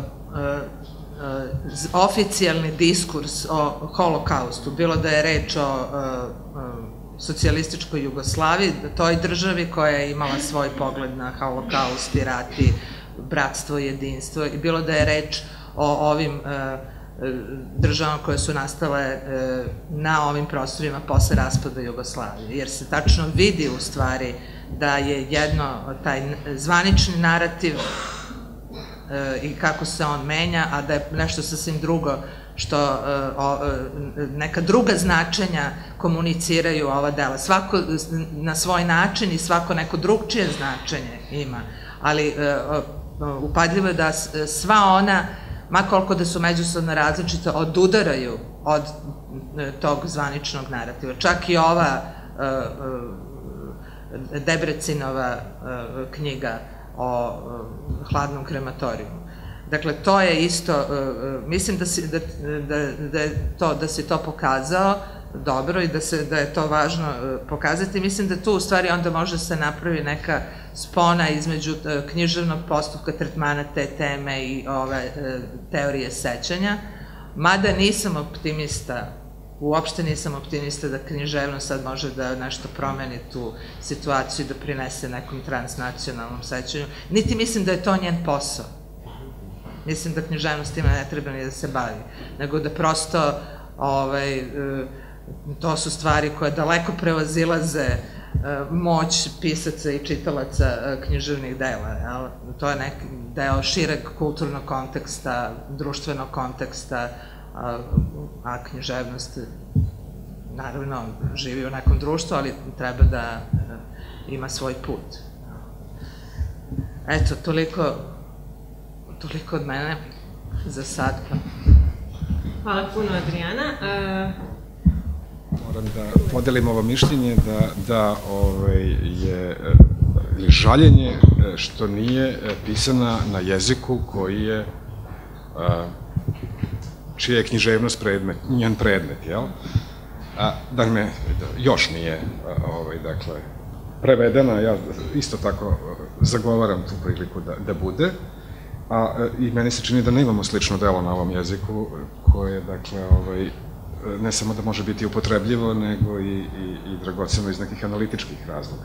oficijalni diskurs o holokaustu, bilo da je reč o socijalističkoj Jugoslaviji, toj državi koja je imala svoj pogled na holokaust i rat i bratstvo i jedinstvo, i bilo da je reč o ovim državama koje su nastale na ovim prostorima posle raspada Jugoslavije, jer se tačno vidi u stvari da je jedno, taj zvanični narativ i kako se on menja, a da je nešto sasvim drugo što neka druga značenja komuniciraju ova dela. Svako na svoj način i svako neko drugčije značenje ima, ali upadljivo je da sva ona, ma koliko da su međusobno različite, odudaraju od tog zvaničnog narativa. Čak i ova Debrecinova knjiga o hladnom krematorijumu. Dakle, to je isto, mislim da si to pokazao dobro i da je to važno pokazati. Mislim da tu u stvari onda može se napravi neka spona između književnog postupka tretmana te teme i ove teorije sećanja, mada nisam optimista, uopšte nisam optimista da književnost sad može da nešto promeni tu situaciju i da prinese nekom transnacionalnom sećanju. Niti mislim da je to njen posao. Mislim da književnost ima ne treba ni da se bavi, nego da prosto to su stvari koje daleko prevazilaze moć pisaca i čitalaca književnih dela. To je neki deo šireg kulturnog konteksta, društvenog konteksta, a književnost naravno živi u nekom društvu, ali treba da ima svoj put. Eto, toliko toliko od mene za sad. Hvala puno, Adrijana. Moram da podelim ovo mišljenje da je žaljenje što nije pisana na jeziku koji je čija je književnost njen predmet, jel? Da me još nije, dakle, prevedena, ja isto tako zagovaram tu priliku da bude, a i meni se čini da nemamo slično delo na ovom jeziku koje, dakle, ne samo da može biti upotrebljivo, nego i dragoceno iz nekih analitičkih razloga.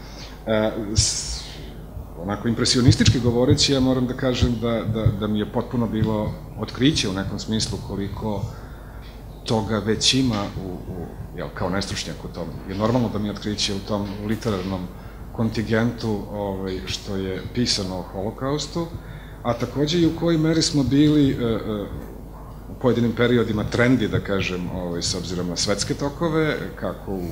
Onako impresionistički govoreći, ja moram da kažem da mi je potpuno bilo otkriće u nekom smislu koliko toga već ima kao nestručnjak u tom. Je normalno da mi je otkriće u tom literarnom kontingentu što je pisano o holokaustu, a takođe i u kojoj meri smo bili u pojedinim periodima trendi, da kažem, s obzirom na svetske tokove, kako u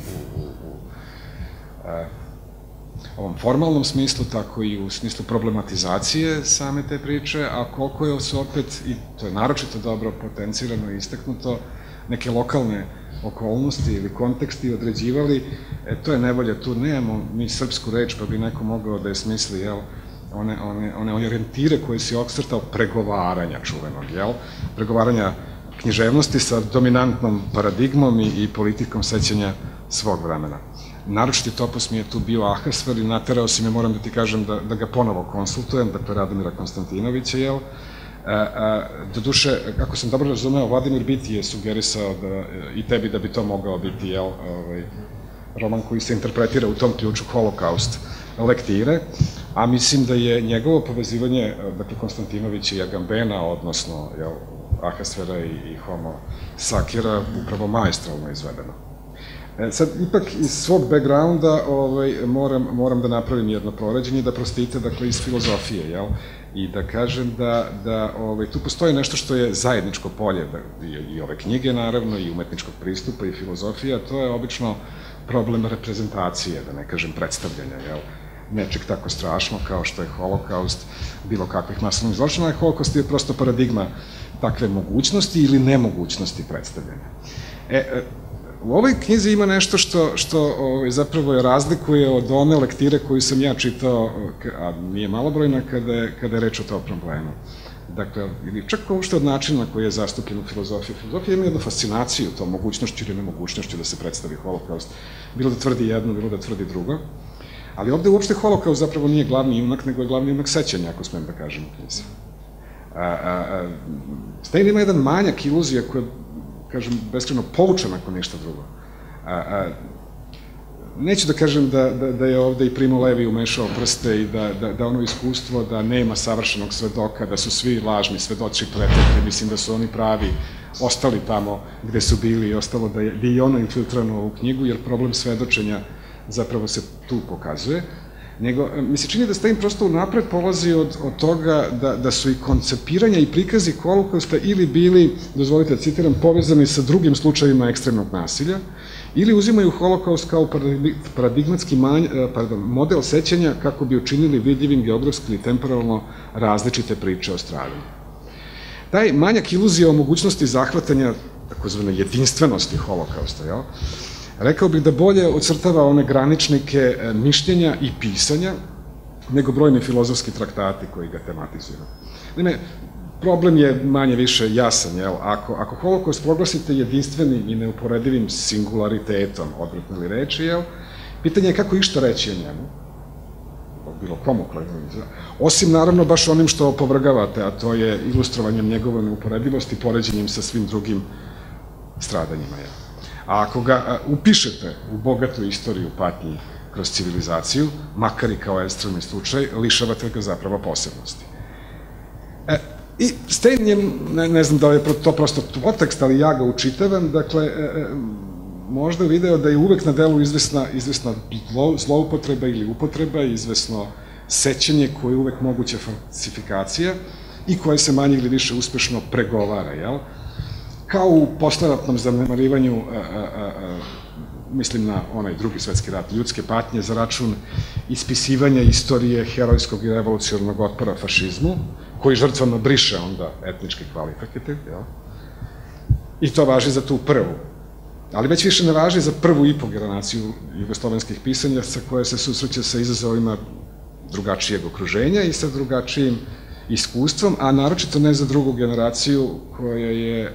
ovom formalnom smislu, tako i u smislu problematizacije same te priče, a koliko je se opet, i to je naročito dobro potencirano i istaknuto, neke lokalne okolnosti ili konteksti određivali, to je nevolja, tu nemamo mi srpsku reč, pa bi neko mogao da je smisli, jel, one orijentire koje si okstrtao pregovaranja čuvenog, jel? Pregovaranja književnosti sa dominantnom paradigmom i politikom sećanja svog vremena. Naročiti topos mi je tu bio Ahasver i naterao si me, moram da ti kažem, da ga ponovo konsultujem, dakle Radomira Konstantinovića, jel? Doduše, ako sam dobro razumeo, Vladimir Biti je sugerisao i tebi da bi to mogao biti, jel, roman koji se interpretira u tom ključu holokaust lektire, a mislim da je njegovo povezivanje, dakle, Konstantinovića i Agambena, odnosno Ahasvera i Homo Sakira, upravo maestralno izvedeno. Sad, ipak iz svog backgrounda moram da napravim jedno poređenje, da prostite, dakle, iz filozofije, jel? I da kažem da tu postoji nešto što je zajedničko polje, i ove knjige, naravno, i umetničkog pristupa, i filozofija, to je obično problem reprezentacije, da ne kažem predstavljanja, jel? Nečeg tako strašno kao što je holokaust, bilo kakvih masovnih zločina, a holokaust je prosto paradigma takve mogućnosti ili nemogućnosti predstavljanja. U ovoj knjizi ima nešto što zapravo je razlikuje od one lektire koju sam ja čitao, a nije malobrojna, kada je reč o tom problemu. dakle, ili čak uopšte od načina koji je zastupljen u filozofiji. Filozofija ima jednu fascinaciju, to mogućnošću ili nemogućnošću da se predstavi holokaust, bilo da tvrdi jedno, bilo da tvrdi drugo, ali ovde uopšte holokaust zapravo nije glavni junak, nego je glavni junak sećanja, ako smem da kažem u knjizi. Stijn ima jedan manjak iluzija koja, kažem, beskrajno poučena ako ništa drugo. Neću da kažem da je ovde i Primo Levi umešao prste i da ono iskustvo da nema savršenog svedoka, da su svi lažni svedoci pretete, mislim da su oni pravi, ostali tamo gde su bili i ostalo da je i ono infiltrano u knjigu, jer problem svedočenja zapravo se tu pokazuje. Nego, mi se čini da Stijn prosto unapred polazi od toga da su i koncepiranja i prikazi holokausta ili bili, dozvolite da citiram, povezani sa drugim slučajima ekstremnog nasilja, ili uzimaju holokaust kao paradigmatski model sećanja kako bi učinili vidljivim geografski ili temporalno različite priče o stradanju. Taj manjak iluzija o mogućnosti zahvatanja takozvane jedinstvenosti holokausta, jel? Rekao bih da bolje ocrtava one graničnike mišljenja i pisanja nego brojni filozofski traktati koji ga tematizuju. Naime, problem je manje više jasan, jel? Ako holokaust proglasite jedinstvenim i neuporedivim singularitetom, odvratno li reči, jel? Pitanje je kako išta reći o njemu, bilo komu kledno, osim naravno baš onim što opovrgavate, a to je ilustrovanjem njegove neuporedivosti, poređenjem sa svim drugim stradanjima, jel? A ako ga upišete u bogatu istoriju patnji kroz civilizaciju, makar i kao ekstremni slučaj, lišavate ga zapravo posebnosti. I Stijn je, ne znam da li je to prosto podtekst, ali ja ga učitavam, dakle, možda video da je uvek na delu izvesna zloupotreba ili upotreba, izvesno sećanje koje je uvek moguća falsifikacija i koje se manje ili više uspešno pregovara, jel? Kao u posleratnom zanemarivanju, mislim na onaj drugi svetski rat, ljudske patnje za račun ispisivanja istorije herojskog i revolucionarnog otpora fašizmu, koji žrtvama briše onda etnički kvalifikativ, jel? I to važi za tu prvu. Ali već više ne važi za prvu i po generaciju jugoslovenskih pisanja sa koje se susreće sa izazovima drugačijeg okruženja i sa drugačijim iskustvom, a naročito ne za drugu generaciju koja je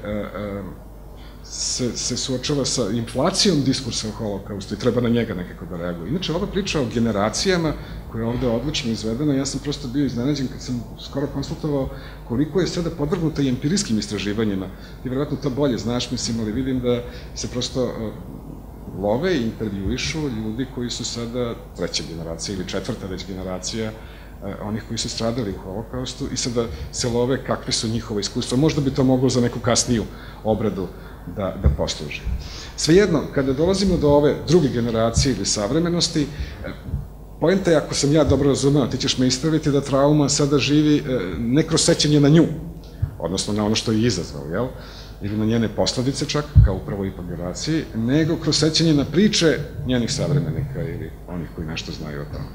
se suočava sa inflacijom diskursa o holokaustu i treba na njega nekako da reaguje. Inače, ova priča o generacijama koja je ovde odlično izvedena, ja sam prosto bio iznenađen kad sam skoro konsultovao koliko je sada podvrgnuta i empirijskim istraživanjima. Ti verovatno to bolje znaš, mislim, ali vidim da se prosto love i intervjuišu ljudi koji su sada treća generacija ili četvrta već generacija onih koji su stradali u holokaustu i sada se love kakve su njihova iskustva. Možda bi to moglo za neku kasniju obradu da posluži. Svejedno, kada dolazimo do ove druge generacije ili savremenosti, poenta je, ako sam ja dobro razumeo, ti ćeš me ispraviti, da trauma sada živi ne kroz sećanje na nju, odnosno na ono što je izazvao, jel? Ili na njene posledice čak, kao upravo i po generaciji, nego kroz sećanje na priče njenih savremenika ili onih koji nešto znaju o tome.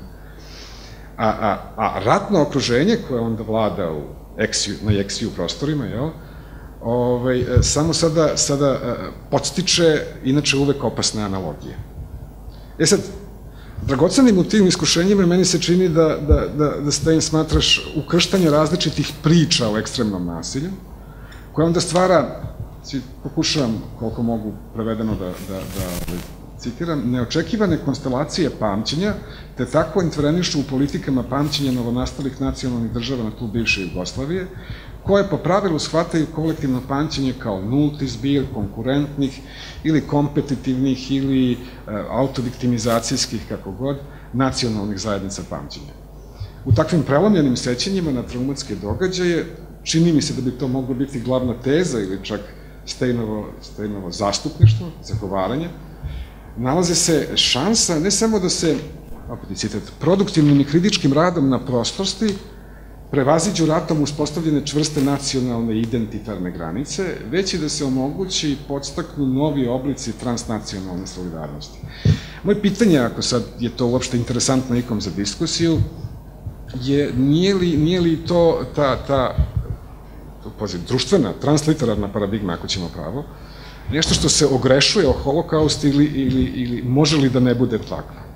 A ratno okruženje koje onda vlada na eksiju prostorima, jel? Samo sada podstiče, inače uvek opasne analogije. E sad, dragocenim u tim iskušenjima meni se čini da Stijn smatraš ukrštanje različitih priča o ekstremnom nasilju, koja onda stvara, pokušavam koliko mogu prevedeno da citiram, neočekivane konstelacije pamćenja, te tako intervenišu u politikama pamćenja novonastalih nacionalnih država na tlu bivše Jugoslavije, koje po pravilu shvataju kolektivno pamćenje kao nulti zbir konkurentnih ili kompetitivnih ili autoviktimizacijskih, kako god, nacionalnih zajednica pamćenja. U takvim prelomljenim sećanjima na traumatske događaje, čini mi se da bi to moglo biti glavna teza ili čak Stejnovo zastupništvo, zagovaranje, nalaze se šansa ne samo da se, opet citat, produktivnim i kritičkim radom na prostosti prevaziđu ratom uspostavljene čvrste nacionalne identitarne granice, već i da se omogući i podstaknu novi oblici transnacionalne solidarnosti. Moje pitanje, ako sad je to uopšte interesantno ikom za diskusiju, je nije li to ta društvena, transliterarna paradigma, ako ćemo pravo, nešto što se ogrešuje o holokaust ili može li da ne bude takvo?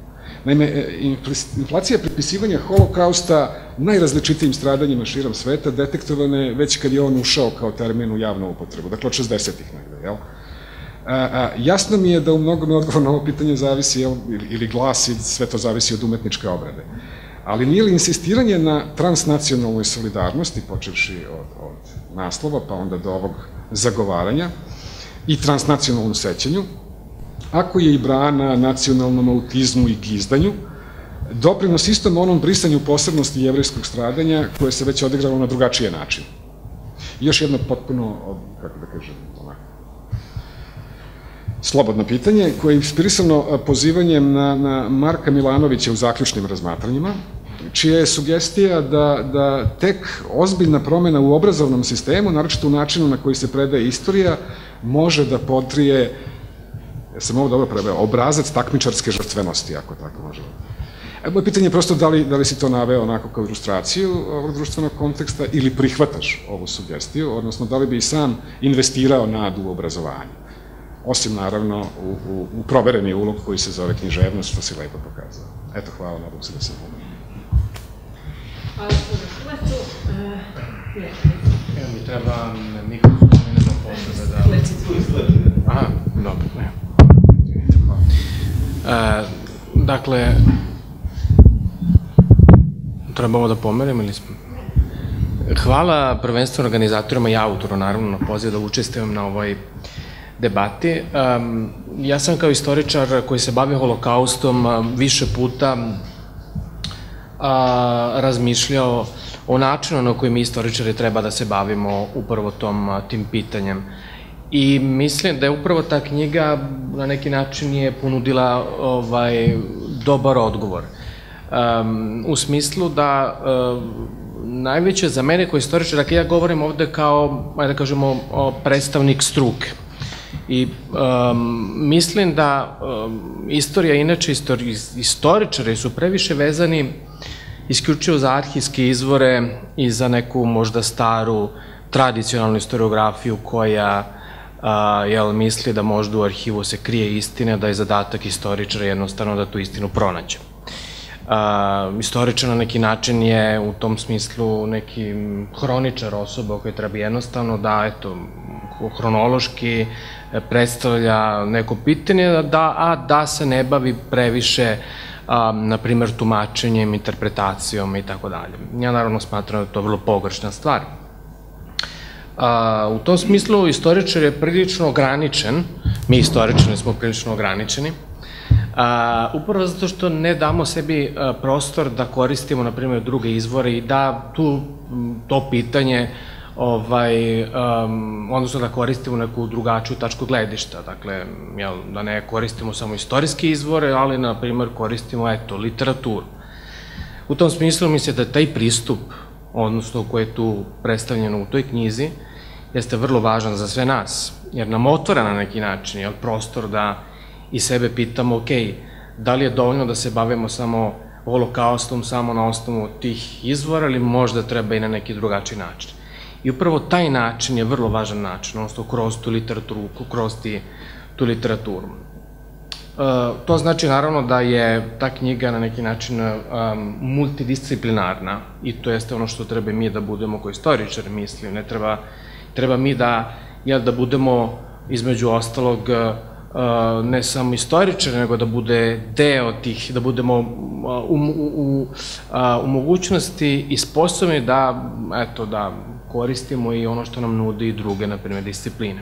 Naime, inflacija pripisivanja holokausta najrazličitijim stradanjima širom sveta detektovane je već kad je on ušao kao termin u javnu upotrebu, dakle od šezdesetih negde, jel? Jasno mi je da u mnogome odgovor na ovo pitanje zavisi, ili glasi, sve to zavisi od umetničke obrade. Ali nije li insistiranje na transnacionalnoj solidarnosti, počevši od naslova pa onda do ovog zagovaranja, i transnacionalnom sećanju, ako je i brana nacionalnom autizmu i gizdanju, doprinos istom onom brisanju posebnosti jevrejskog stradanja koje se već odigralo na drugačije način. I još jedno potpuno, kako da kažem, slobodno pitanje, koje je inspirisano pozivanjem na Marka Milanovića u zaključnim razmatranjima, čija je sugestija da tek ozbiljna promena u obrazovnom sistemu, naročito u načinu na koji se predaje istorija, može da potrije, ja sam ovo dobro preveo, obrazac takmičarske žrtvenosti, ako tako može. Moje pitanje je prosto da li si to naveo onako kao ilustraciju ovog društvenog konteksta ili prihvataš ovu sugestiju, odnosno da li bi i sam investirao nadu u obrazovanje. Osim, naravno, u provereni ulog koji se zove književnost, što si lepo pokazao. Eto, hvala, nadam se da sam pomoći. Hvala što tu. Evo mi treba mikrofon, mi nema potrebe da... Leći tu. Aha, dobro, ne. Dakle, treba ovo da pomerim ili smo... Hvala prvenstveno organizatorima i autoru, naravno, na poziv da učestvujem na ovoj debati. Ja sam kao istoričar koji se bavi holokaustom više puta razmišljao o načinu na koji mi istoričari treba da se bavimo upravo tim pitanjem. I mislim da je upravo ta knjiga na neki način je ponudila dobar odgovor. U smislu da najveće za mene kao istoričar, dakle ja govorim ovde kao, ajde da kažemo, predstavnik struke. I mislim da istorija, inače istoričari su previše vezani isključivo za arhivske izvore i za neku možda staru tradicionalnu historiografiju koja misli da možda u arhivu se krije istina, da je zadatak istoričara jednostavno da tu istinu pronađe. Istoričar na neki način je u tom smislu neki hroničar osoba koji treba jednostavno da, eto, hronološki predstavlja neko pitanje, a da se ne bavi previše, na primjer, tumačenjem, interpretacijom i tako dalje. Ja naravno smatram da je to vrlo pogrešna stvar. U tom smislu istoričar je prilično ograničen, mi istoričari smo prilično ograničeni, upravo zato što ne damo sebi prostor da koristimo, na primjer, druge izvore i da to pitanje, odnosno da koristimo neku drugačiju tačku gledišta. Dakle, da ne koristimo samo istorijske izvore, ali, na primjer, koristimo, eto, literaturu. U tom smislu mislim da taj pristup, odnosno koji je tu predstavljeno u toj knjizi, jeste vrlo važan za sve nas, jer nam otvara na neki način prostor da i sebe pitamo, ok, da li je dovoljno da se bavimo samo holokaustom, samo na osnovu tih izvora, ili možda treba i na neki drugačiji način. I upravo taj način je vrlo važan način, odnosno kroz tu literaturu, kroz tu literaturu. To znači naravno da je ta knjiga na neki način multidisciplinarna i to jeste ono što treba mi da budemo kao istoričari, mislim, ne treba, treba mi da, jel, da budemo između ostalog ne samo istoričari, nego da bude deo tih, da budemo u mogućnosti i sposobni da, eto, da koristimo i ono što nam nudi i druge, na primjer, discipline.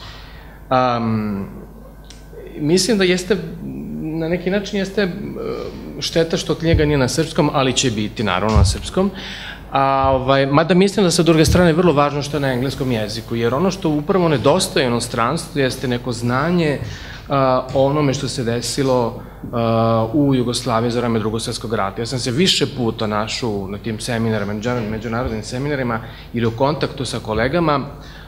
Mislim da jeste, na neki način jeste šteta što knjiga nije na srpskom, ali će biti, naravno, na srpskom. Mada mislim da sa druge strane je vrlo važno što je na engleskom jeziku, jer ono što upravo nedostaje u inostranstvu jeste neko znanje o onome što se desilo u Jugoslaviji za vreme Drugog svjetskog rata. Ja sam se više puta našao na tim seminarima, međunarodnim seminarima ili u kontaktu sa kolegama,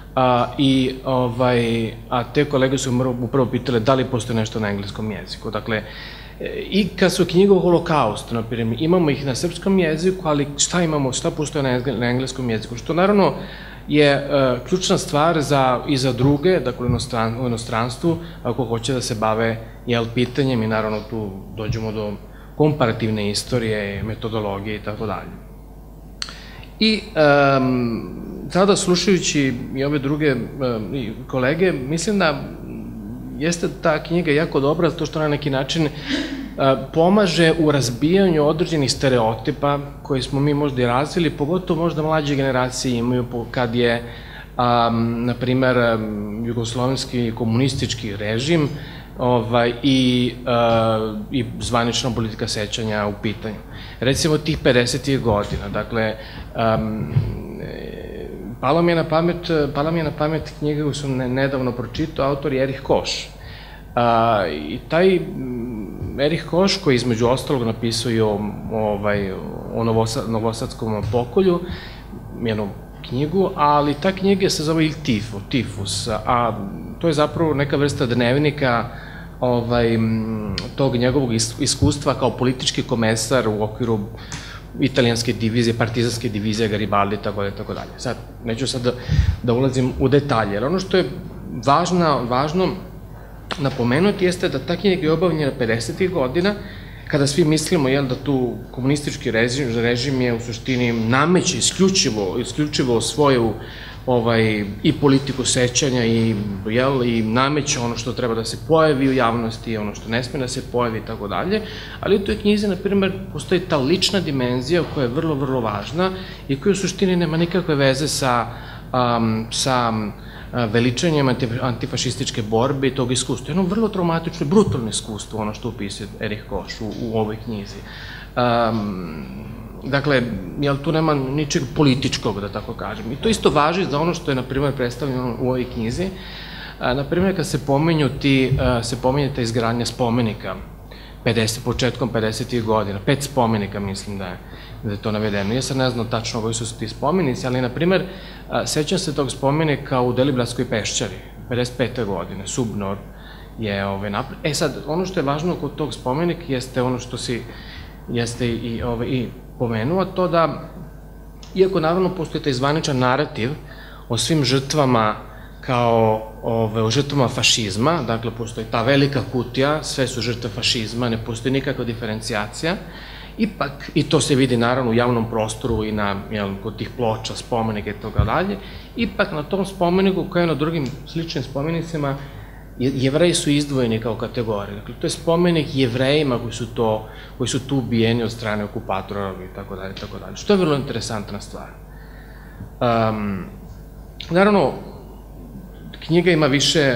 a te kolege su upravo pitale da li postoje nešto na engleskom jeziku. Dakle, i kad su knjige o holokaustu, naprimjer, imamo ih na srpskom jeziku, ali šta imamo, šta postoje na engleskom jeziku, što naravno je ključna stvar i za druge, dakle u inostranstvu, ako hoće da se bave pitanjem i naravno tu dođemo do komparativne istorije, metodologije i tako dalje. I sada slušajući i ove druge kolege, mislim da jeste ta knjiga jako dobra zato što na neki način pomaže u razbijanju određenih stereotipa koje smo mi možda i razvili, pogotovo možda mlađe generacije imaju kad je, na primer, jugoslovenski komunistički režim i zvanična politika sećanja u pitanju. Recimo tih pedesetih godina, dakle, pala mi je na pamet knjiga koju sam nedavno pročitao, autor je Erich Koš. I taj Erich Koš, koji između ostalog napisao i o novosadskom pokolju, jednu knjigu, ali ta knjiga se zove Il tifo, tifus, a to je zapravo neka vrsta dnevnika tog njegovog iskustva kao politički komesar u okviru italijanske divizije, partizanske divizije, Garibaldi, tako dalje, tako dalje. Sad, neću sad da ulazim u detalje, jer ono što je važno napomenuti jeste da ta knjiga je obavljena pedesetih godina, kada svi mislimo da tu komunistički režim je u suštini nameće isključivo svoju i politiku sećanja i nameće ono što treba da se pojavi u javnosti, ono što ne sme da se pojavi i tako dalje, ali u toj knjizi, na primjer, postoji ta lična dimenzija koja je vrlo, vrlo važna i koja u suštini nema nikakve veze sa veličanjem antifašističke borbe i tog iskustva. Jedno vrlo traumatično i brutalno iskustvo, ono što opisuje Erich Koš u ovoj knjizi. Dakle, tu nema ničeg političkog, da tako kažem. I to isto važi za ono što je, na primjer, predstavljeno u ovoj knjizi. Na primjer, kad se pominju ti, se pominje ta izgradnja spomenika početkom pedesetih godina, pet spomenika, mislim da je to navedeno. Ja sad ne znam tačno koji su ti spomenici, ali, na primjer, sećam se tog spomenika u Deliblatskoj peščari, pedeset pete godine, Subnor je napravljen. E sad, ono što je važno kod tog spomenika jeste ono što si, jeste i pomenuo, to da, iako naravno postoji taj zvaničan narativ o svim žrtvama kao o žrtvama fašizma, dakle, postoji ta velika kutija, sve su žrtve fašizma, ne postoji nikakva diferencijacija, ipak, i to se vidi naravno u javnom prostoru i kod tih ploča, spomenika i toga dalje, ipak na tom spomeniku, kao i na drugim sličnim spomenicima, Jevreji su izdvojeni kao kategorija. Dakle, to je spomenik Jevrejima koji su tu ubijeni od strane okupatora i tako dalje, tako dalje. Što je vrlo interesantna stvar. Naravno, knjiga ima više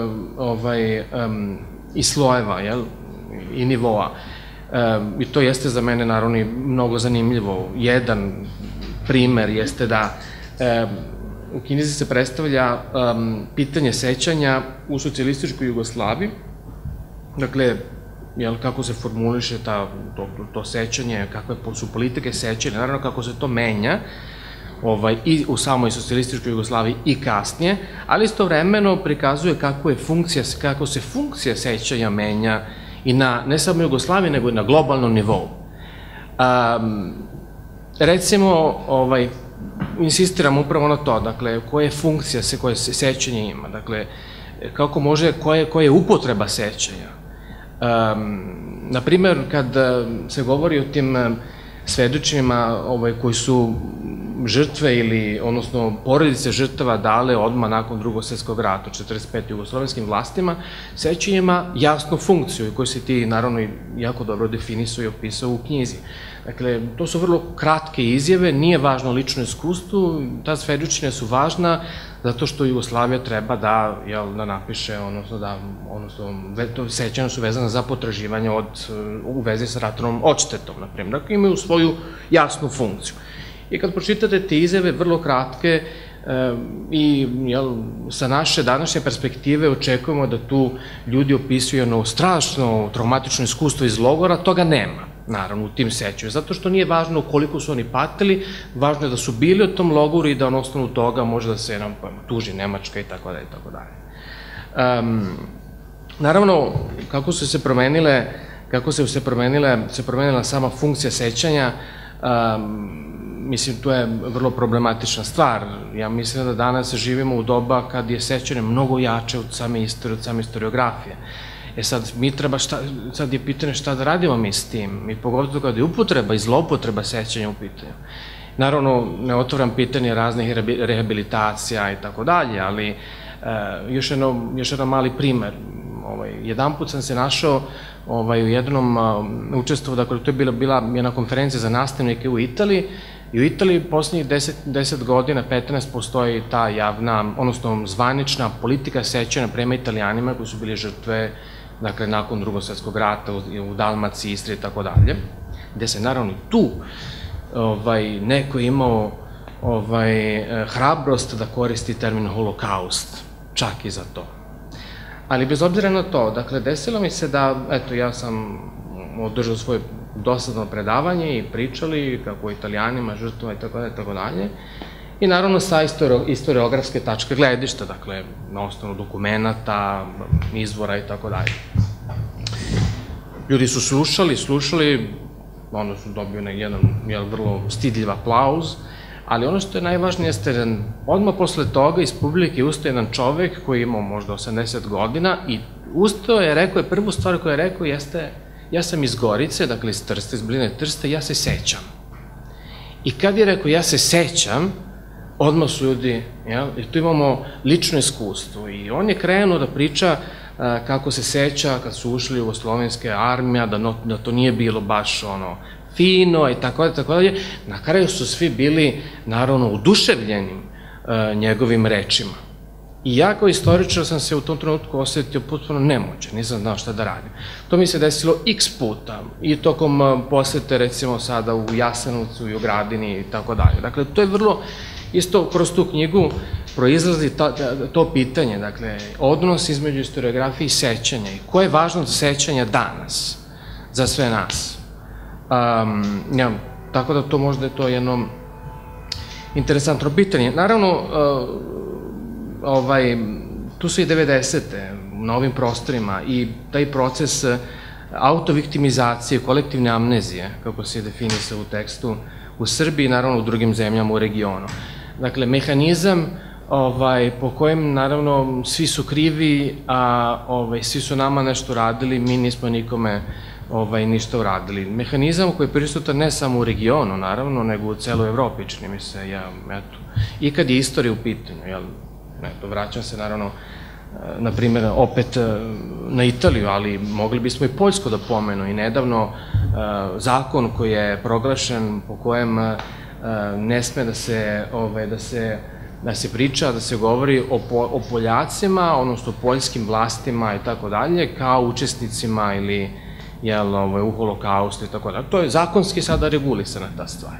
i slojeva i nivoa. I to jeste za mene, naravno, mnogo zanimljivo. Jedan primer jeste da u knjizi se predstavlja pitanje sećanja u socijalističkoj Jugoslaviji, dakle, kako se formuliše to sećanje, kakve su politike sećanja, naravno kako se to menja i u samoj socijalističkoj Jugoslaviji i kasnije, ali istovremeno prikazuje kako se funkcija sećanja menja i na ne samo Jugoslaviji, nego i na globalnom nivou. Recimo, insistiram upravo na to, dakle, koje funkcija se, koje sećanje ima, dakle, kako može, koja je upotreba sećanja. Naprimer, kad se govori o tim svedočenjima koji su žrtve ili, odnosno, porodice žrtava dale odmah nakon Drugog svjetskog rata, četrdeset pete jugoslovenskim vlastima, sećanje ima jasnu funkciju koju se ti, naravno, jako dobro definisao i opisao u knjizi. Dakle, to su vrlo kratke izjave, nije važno lično iskustvo, ta svedočenja su važna zato što Jugoslavija treba da napiše, odnosno da, odnosno, sećanja su vezana za potraživanje u vezi sa ratnom odštetom, na primjer, dakle, imaju svoju jasnu funkciju. I kad pročitate te izjave, vrlo kratke, i sa naše današnje perspektive očekujemo da tu ljudi opisuju jedno strašno traumatično iskustvo iz logora, toga nema, naravno, u tim sećanju, zato što nije važno koliko su oni patili, važno je da su bili u tom logoru i da na osnovu toga može da se tuži Nemačka i tako dalje, i tako dalje. Naravno, kako su se promenile, kako se se promenila sama funkcija sećanja, mislim, to je vrlo problematična stvar. Ja mislim da danas živimo u doba kad je sećanje mnogo jače od same istorije, od same historiografije. E sad, mi treba šta, sad je pitanje šta da radimo mi s tim, i pogotovo kada je upotreba i zloupotreba sećanja u pitanju. Naravno, ne otvoram pitanje raznih rehabilitacija i tako dalje, ali još jedan mali primer. Jedan put sam se našao u jednom učestvu, dakle, to je bila jedna konferencija za nastavnike u Italiji, i u Italiji poslednjih deset godina, petnaest, postoji ta javna, odnosno zvanična politika sećanja prema Italijanima koji su bili žrtve, dakle, nakon Drugog svetskog rata u Dalmaciji, Istri i tako dalje, gde se naravno i tu neko imao hrabrost da koristi termin holokaust, čak i za to. Ali bez obzira na to, dakle, desilo mi se da, eto, ja sam održao svoje dosadno predavanje i pričali kako o Italijanima, žrtvama i tako dalje, tako dalje. I naravno sa istoriografske tačke gledišta, dakle, na osnovu dokumenta, izvora i tako dalje. Ljudi su slušali, slušali, onda su dobili jedan vrlo stidljiv aplauz, ali ono što je najvažnije jeste da odmah posle toga iz publike ustao jedan čovek koji je imao možda osamdeset godina i ustao je, rekao je, prvu stvar koju je rekao jeste: ja sam iz Gorice, dakle iz Trsta, iz bližine Trsta, ja se sećam. I kad je rekao ja se sećam, odmah su ljudi, i tu imamo lično iskustvo, i on je krenuo da priča kako se seća kad su ušli jugoslovenske armije, da to nije bilo baš ono fino i tako dalje, tako dalje. Na kraju su svi bili, naravno, uduševljenim njegovim rečima. I ja kao istoričar sam se u tom trenutku osetio potpuno nemoćan, nisam znao šta da radim. To mi se desilo x puta i tokom posete, recimo sada u Jasenovcu i u Gradini i tako dalje. Dakle, to je vrlo, isto kroz tu knjigu proizlazi to pitanje, dakle, odnos između historiografije i sećanja i koje je važno za sećanja danas, za sve nas. Tako da to možda je to jedno interesantno pitanje. Naravno, tu su i devedesete na ovim prostorima i taj proces autoviktimizacije, kolektivne amnezije, kako se definisao u tekstu, u Srbiji i naravno u drugim zemljama u regionu. Dakle, mehanizam po kojem, naravno, svi su krivi, a svi su nama nešto radili, mi nismo nikome ništa uradili. Mehanizam koji je prisutan ne samo u regionu, naravno, nego u celoj Evropi, čini mi se, eto, i kad je istorija u pitanju, jel, eto, vraćam se, naravno, na primjer, opet na Italiju, ali mogli bismo i Poljsku da pomenu, i nedavno zakon koji je proglašen po kojem ne sme da se, da se, da se priča, da se govori o Poljacima, odnosno poljskim vlastima i tako dalje, kao učesnicima ili u Holokaustu i tako dalje. To je zakonski sada regulisana ta stvar.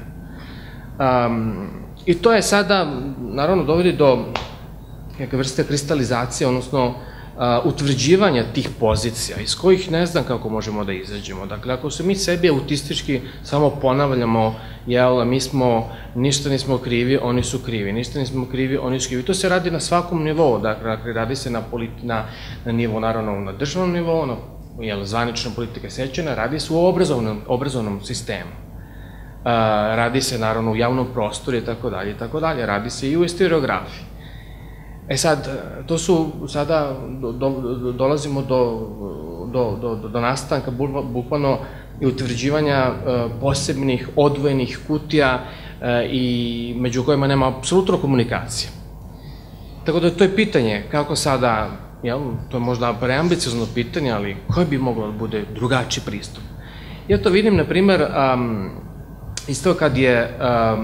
I to je sada, naravno, dovodi do neke vrste kristalizacije, odnosno utvrđivanja tih pozicija, iz kojih ne znam kako možemo da izađemo. Dakle, ako se mi sebi autistički samo ponavljamo, jel, mi smo, ništa nismo krivi, oni su krivi, ništa nismo krivi, oni su krivi. To se radi na svakom nivou, dakle, radi se na nivou, naravno, na državnom nivou, na zvanična politika sećanja, radi se u obrazovnom sistemu. Radi se, naravno, u javnom prostoru i tako dalje, i tako dalje. Radi se i u historiografiji. E sad, to su, sada dolazimo do nastanka bukvalno i utvrđivanja posebnih, odvojenih kutija i među kojima nema apsolutno komunikacije. Tako da to je pitanje kako sada, to je možda preambiciozno pitanje, ali koje bi moglo da bude drugačiji pristup? Ja to vidim, na primer, isto kad je,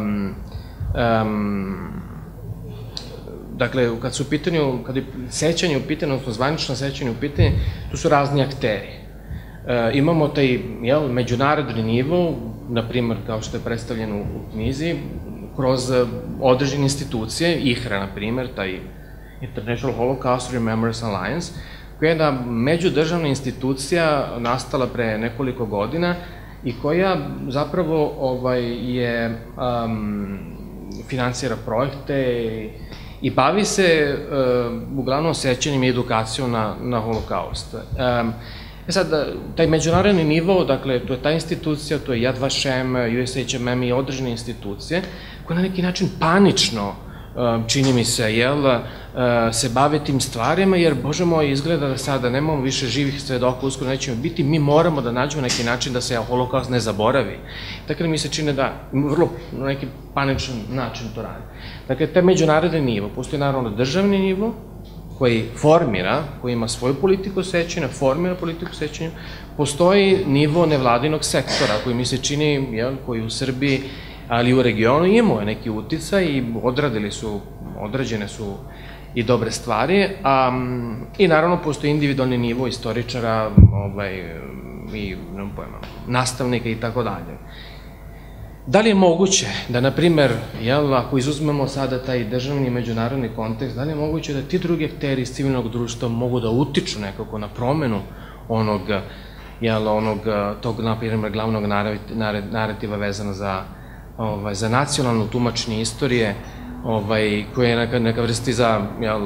dakle, kad su u pitanju, kad je sećanje u pitanju, odnosno zvanično sećanje u pitanju, tu su razni akteri. Imamo taj međunarodni nivo, na primer, kao što je predstavljeno u knjizi, kroz određene institucije, I H R A, na primer, taj Transnational Holocaust Remembrance Alliance, koja je jedna međudržavna institucija nastala pre nekoliko godina i koja zapravo je finansira projekte i bavi se uglavnom sećanjem i edukacijom na Holokaust. E sad, taj međunarodni nivo, dakle, to je ta institucija, to je Yad Vashem, U S H M M i određene institucije, koje na neki način panično, čini mi se, jel, se bave tim stvarima, jer, Bože moj, izgleda da sada nemamo više živih svedoka, uskoro nećemo biti, mi moramo da nađemo neki način da se Holokaust ne zaboravi. Dakle, mi se čine da vrlo na neki paničan način to radi. Dakle, taj međunarodni nivo, postoji naravno državni nivo, koji formira, koji ima svoju politiku sećanja, formira politiku sećanja, postoji nivo nevladinog sektora, koji mi se čini, koji u Srbiji, ali i u regionu imao je neki uticaj i odradili su, odrađene su i dobre stvari, i naravno postoji individualni nivo istoričara i nastavnika i tako dalje. Da li je moguće da, na primer, ako izuzmemo sada taj državni i međunarodni kontekst, da li je moguće da ti drugi akteri iz civilnog društva mogu da utiču nekako na promenu onog, tog, na primer, glavnog narativa vezano za nacionalno tumačenje istorije, koje je neka vrsti za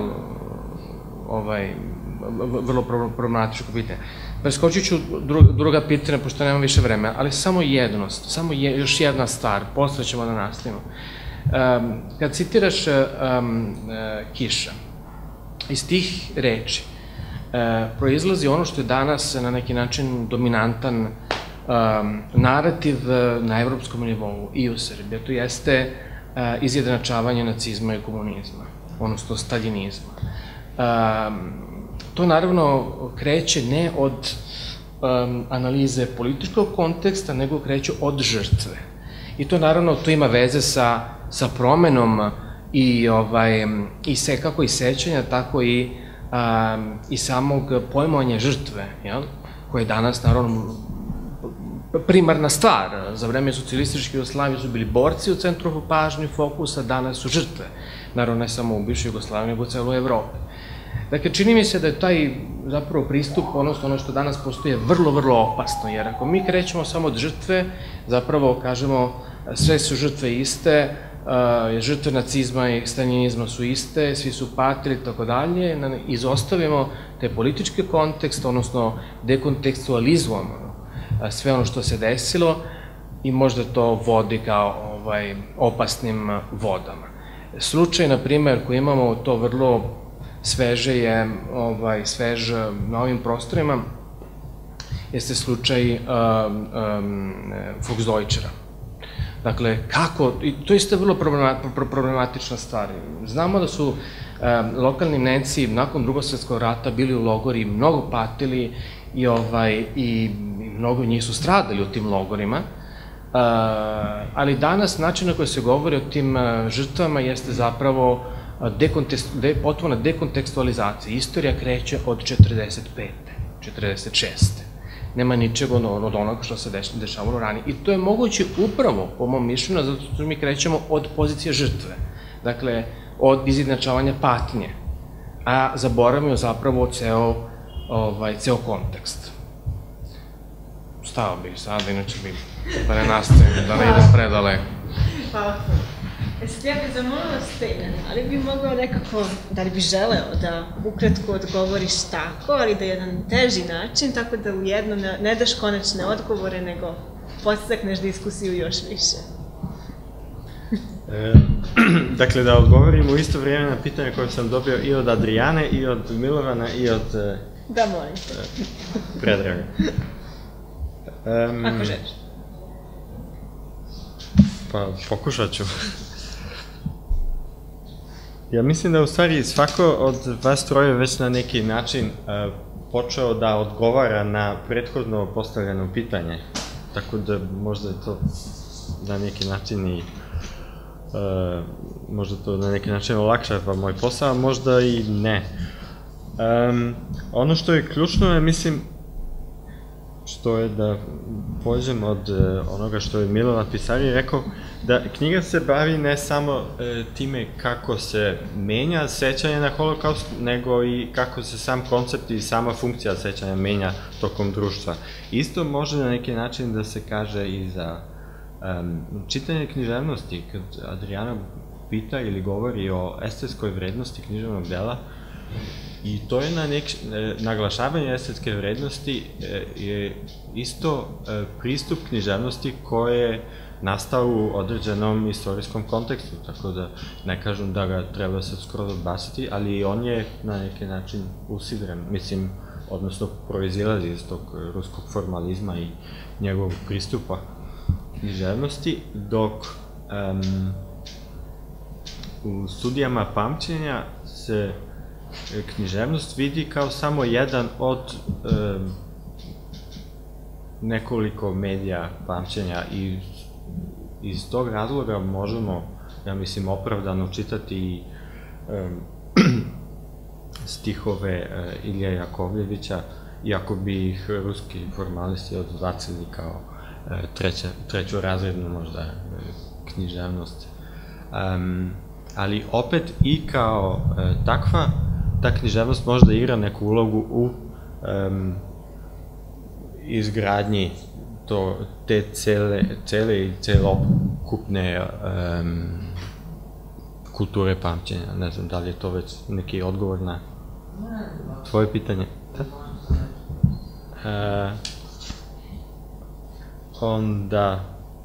vrlo problematičko pitanje. Preskočit ću druga pitanja, pošto nemam više vremena, ali samo jednost, samo još jedna stvar, posle ćemo da nastavimo. Kad citiraš Kiša, iz tih reči proizlazi ono što je danas na neki način dominantan narativ na evropskom nivou i u Srbiji, to jeste izjednačavanje nacizma i komunizma, odnosno staljinizma. To naravno kreće ne od analize političkog konteksta, nego kreće od žrtve. I to naravno, to ima veze sa promenom i kako i sećanja, tako i samog pojmovanja žrtve, koje je danas naravno primarna stvar. Za vreme socijalističke Jugoslavije su bili borci u centru pažnje i fokusa, danas su žrtve. Naravno, ne samo u bivšoj Jugoslaviji, nego u celoj Evropi. Dakle, čini mi se da je taj zapravo pristup, odnosno ono što danas postoje, vrlo, vrlo opasno, jer ako mi krećemo samo od žrtve, zapravo kažemo sve su žrtve iste, žrtve nacizma i staljinizma su iste, svi su patili, tako dalje, izostavimo te politički kontekst, odnosno dekontekstualizujemo sve ono što se desilo i možda to vodi kao opasnim vodama. Slučaj, na primer, koji imamo to vrlo sveže je, svež na ovim prostorima, jeste slučaj Volksdeutschera. Dakle, kako, i to je isto vrlo problematična stvar. Znamo da su lokalni Nemci nakon Drugog svjetskog rata bili u logori, mnogo patili i mnogo njih su stradali u tim logorima, ali danas način na koji se govori o tim žrtvama jeste zapravo potpuna dekontekstualizacija. Istorija kreće od četrdeset pete, četrdeset šeste. Nema ničeg od onoga što se dešavalo ranije. I to je moguće upravo, po mom mišljenju, zato što mi krećemo od pozicije žrtve. Dakle, od izjednačavanja patnje. A zaboravimo zapravo ceo kontekst. Stao bih sada, inače bih da ne nastavim, da ne idem predaleko. Hvala. Ja bih zamolila Stejna, ali bi mogao nekako, da li bi želeo da ukratko odgovoriš tako, ali da je jedan teži način, tako da ujedno ne daš konačne odgovore, nego podstakneš diskusiju još više. Dakle, da odgovorim u isto vrijeme na pitanje koje sam dobio i od Adrijane, i od Milovana, i od... Da, molim. Predraga. Ako želiš. Pa, pokušat ću. Ja mislim da u stvari svako od vas troje već na neki način počeo da odgovara na prethodno postavljeno pitanje. Tako da možda je to na neki način i možda to na neki način olakšava moj posao, možda i ne. Ono što je ključno je, mislim, što je da pođem od onoga što je Milovan Pisari rekao, da knjiga se bavi ne samo time kako se menja sećanje na Holokaust, nego i kako se sam koncept i sama funkcija sećanja menja tokom društva. Isto može na neki način da se kaže i za čitanje književnosti. Kad Adrijana pita ili govori o estetskoj vrednosti književnog dela, i to je na neki, naglašavanje estetske vrednosti je isto pristup književnosti koje nastao u određenom istorijskom kontekstu, tako da ne kažem da ga treba sad skoro odbaciti, ali on je na neki način usidren, mislim, odnosno proizilazi iz tog ruskog formalizma i njegovog pristupa književnosti, dok u studijama pamćenja se književnost vidi kao samo jedan od nekoliko medija pamćenja i iz tog razloga možemo, ja mislim, opravdano čitati i stihove Ilije Jakovljevića, iako bi ih ruski formalisti odbacili kao treću razrednu možda književnost. Ali opet i kao takva, ta književnost možda igra neku ulogu u izgradnji te cele i celokupne kulture pamćenja. Ne znam da li je to već neki odgovor na tvoje pitanje. Onda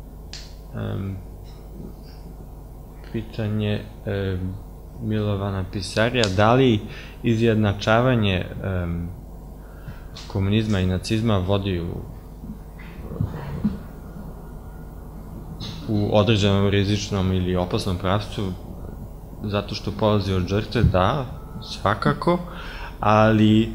pitanje Milovana Pisarija, da li izjednačavanje komunizma i nacizma vodi u određenom rizičnom ili opasnom pravcu zato što polazi od žrtve? Da, svakako, ali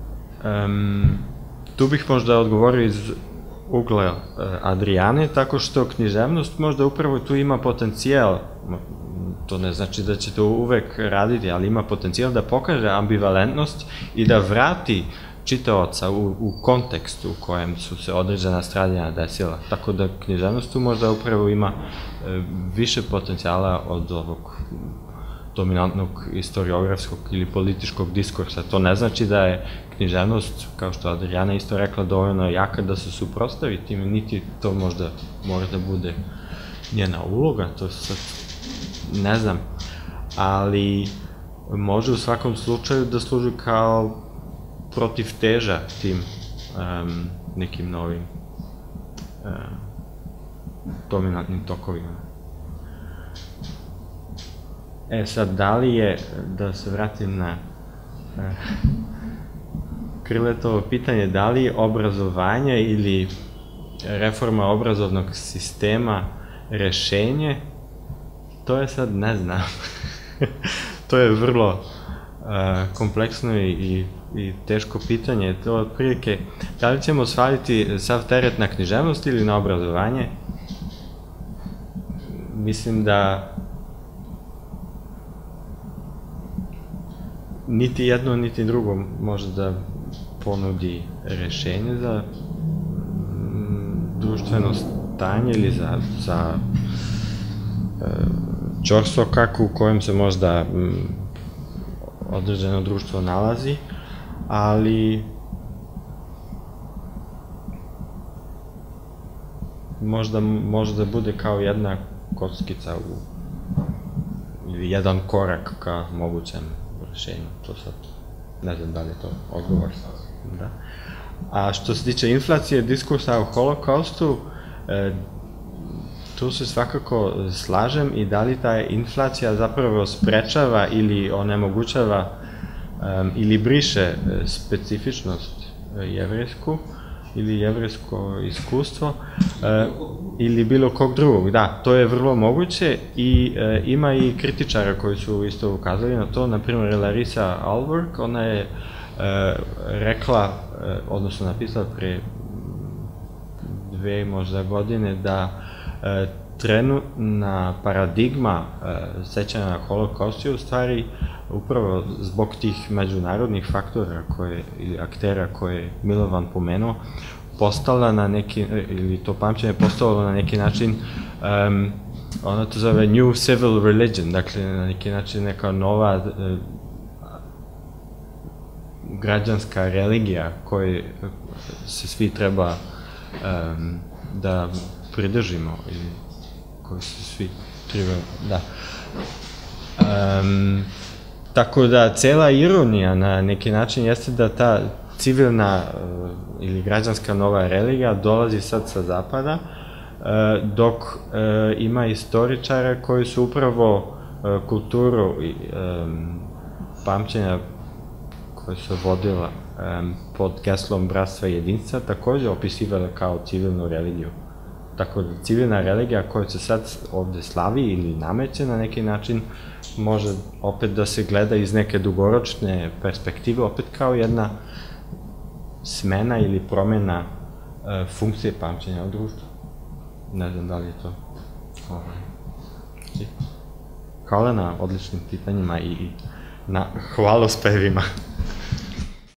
tu bih možda odgovorio iz ugla Adrijane, tako što književnost možda upravo tu ima potencijal, to ne znači da će to uvek raditi, ali ima potencijal da pokaže ambivalentnost i da vrati čitaoca u kontekstu u kojem su se određena stradanja desila. Tako da književnost tu možda upravo ima više potencijala od ovog dominantnog historiografskog ili političkog diskursa. To ne znači da je književnost, kao što Adrijana isto rekla, dovoljno jaka da se suprotstavi time, niti to možda mora da bude njena uloga, to sad ne znam, ali može u svakom slučaju da služi kao protivteža tim nekim novim dominantnim tokovima. E sad, da li je, da se vratim na Krletovo pitanje, da li je obrazovanje ili reforma obrazovnog sistema rešenje, to je sad ne znam. To je vrlo kompleksno i teško pitanje. To je otprilike, da li ćemo svaliti sav teret na književnost ili na obrazovanje? Mislim da niti jedno, niti drugo može da ponudi rešenje za društveno stanje ili za ćorsokak u kojem se možda određeno društvo nalazi, ali možda može da bude kao jedna kockica ili jedan korak ka mogućem rešenju. To sad ne znam da li je to odgovor. A što se tiče inflacije, diskursa o Holokaustu, tu se svakako slažem i da li ta inflacija zapravo sprečava ili onemogućava ili briše specifičnost jevrejsku ili jevrejsko iskustvo ili bilo kog drugog. Da, to je vrlo moguće i ima i kritičara koji su isto ukazali na to, na primjer Larisa Alberg, ona je rekla, odnosno napisala pre dve možda godine da trenutna paradigma sećanja na Holokaust je u stvari upravo zbog tih međunarodnih faktora ili aktera koje je Milovan pomenuo, postala na neki, ili to pamćenje postalo na neki način, ona to zove New Civil Religion, dakle na neki način neka nova građanska religija koje se svi treba da pridržimo ili koji se svi treba, da. Tako da cela ironija na neki način jeste da ta civilna ili građanska nova religija dolazi sad sa zapada dok ima istoričara koji su upravo kulturu pamćenja koja se vodila pod geslom bratstva i jedinstva takođe opisivala kao civilnu religiju. Tako da civilna religija koja se sad ovde slavi ili nameće na neki način može opet da se gleda iz neke dugoročne perspektive, opet kao jedna smena ili promena funkcije pamćenja u društvu. Ne znam da li je to... Hvala na odličnim pitanjima i na hvalospevima.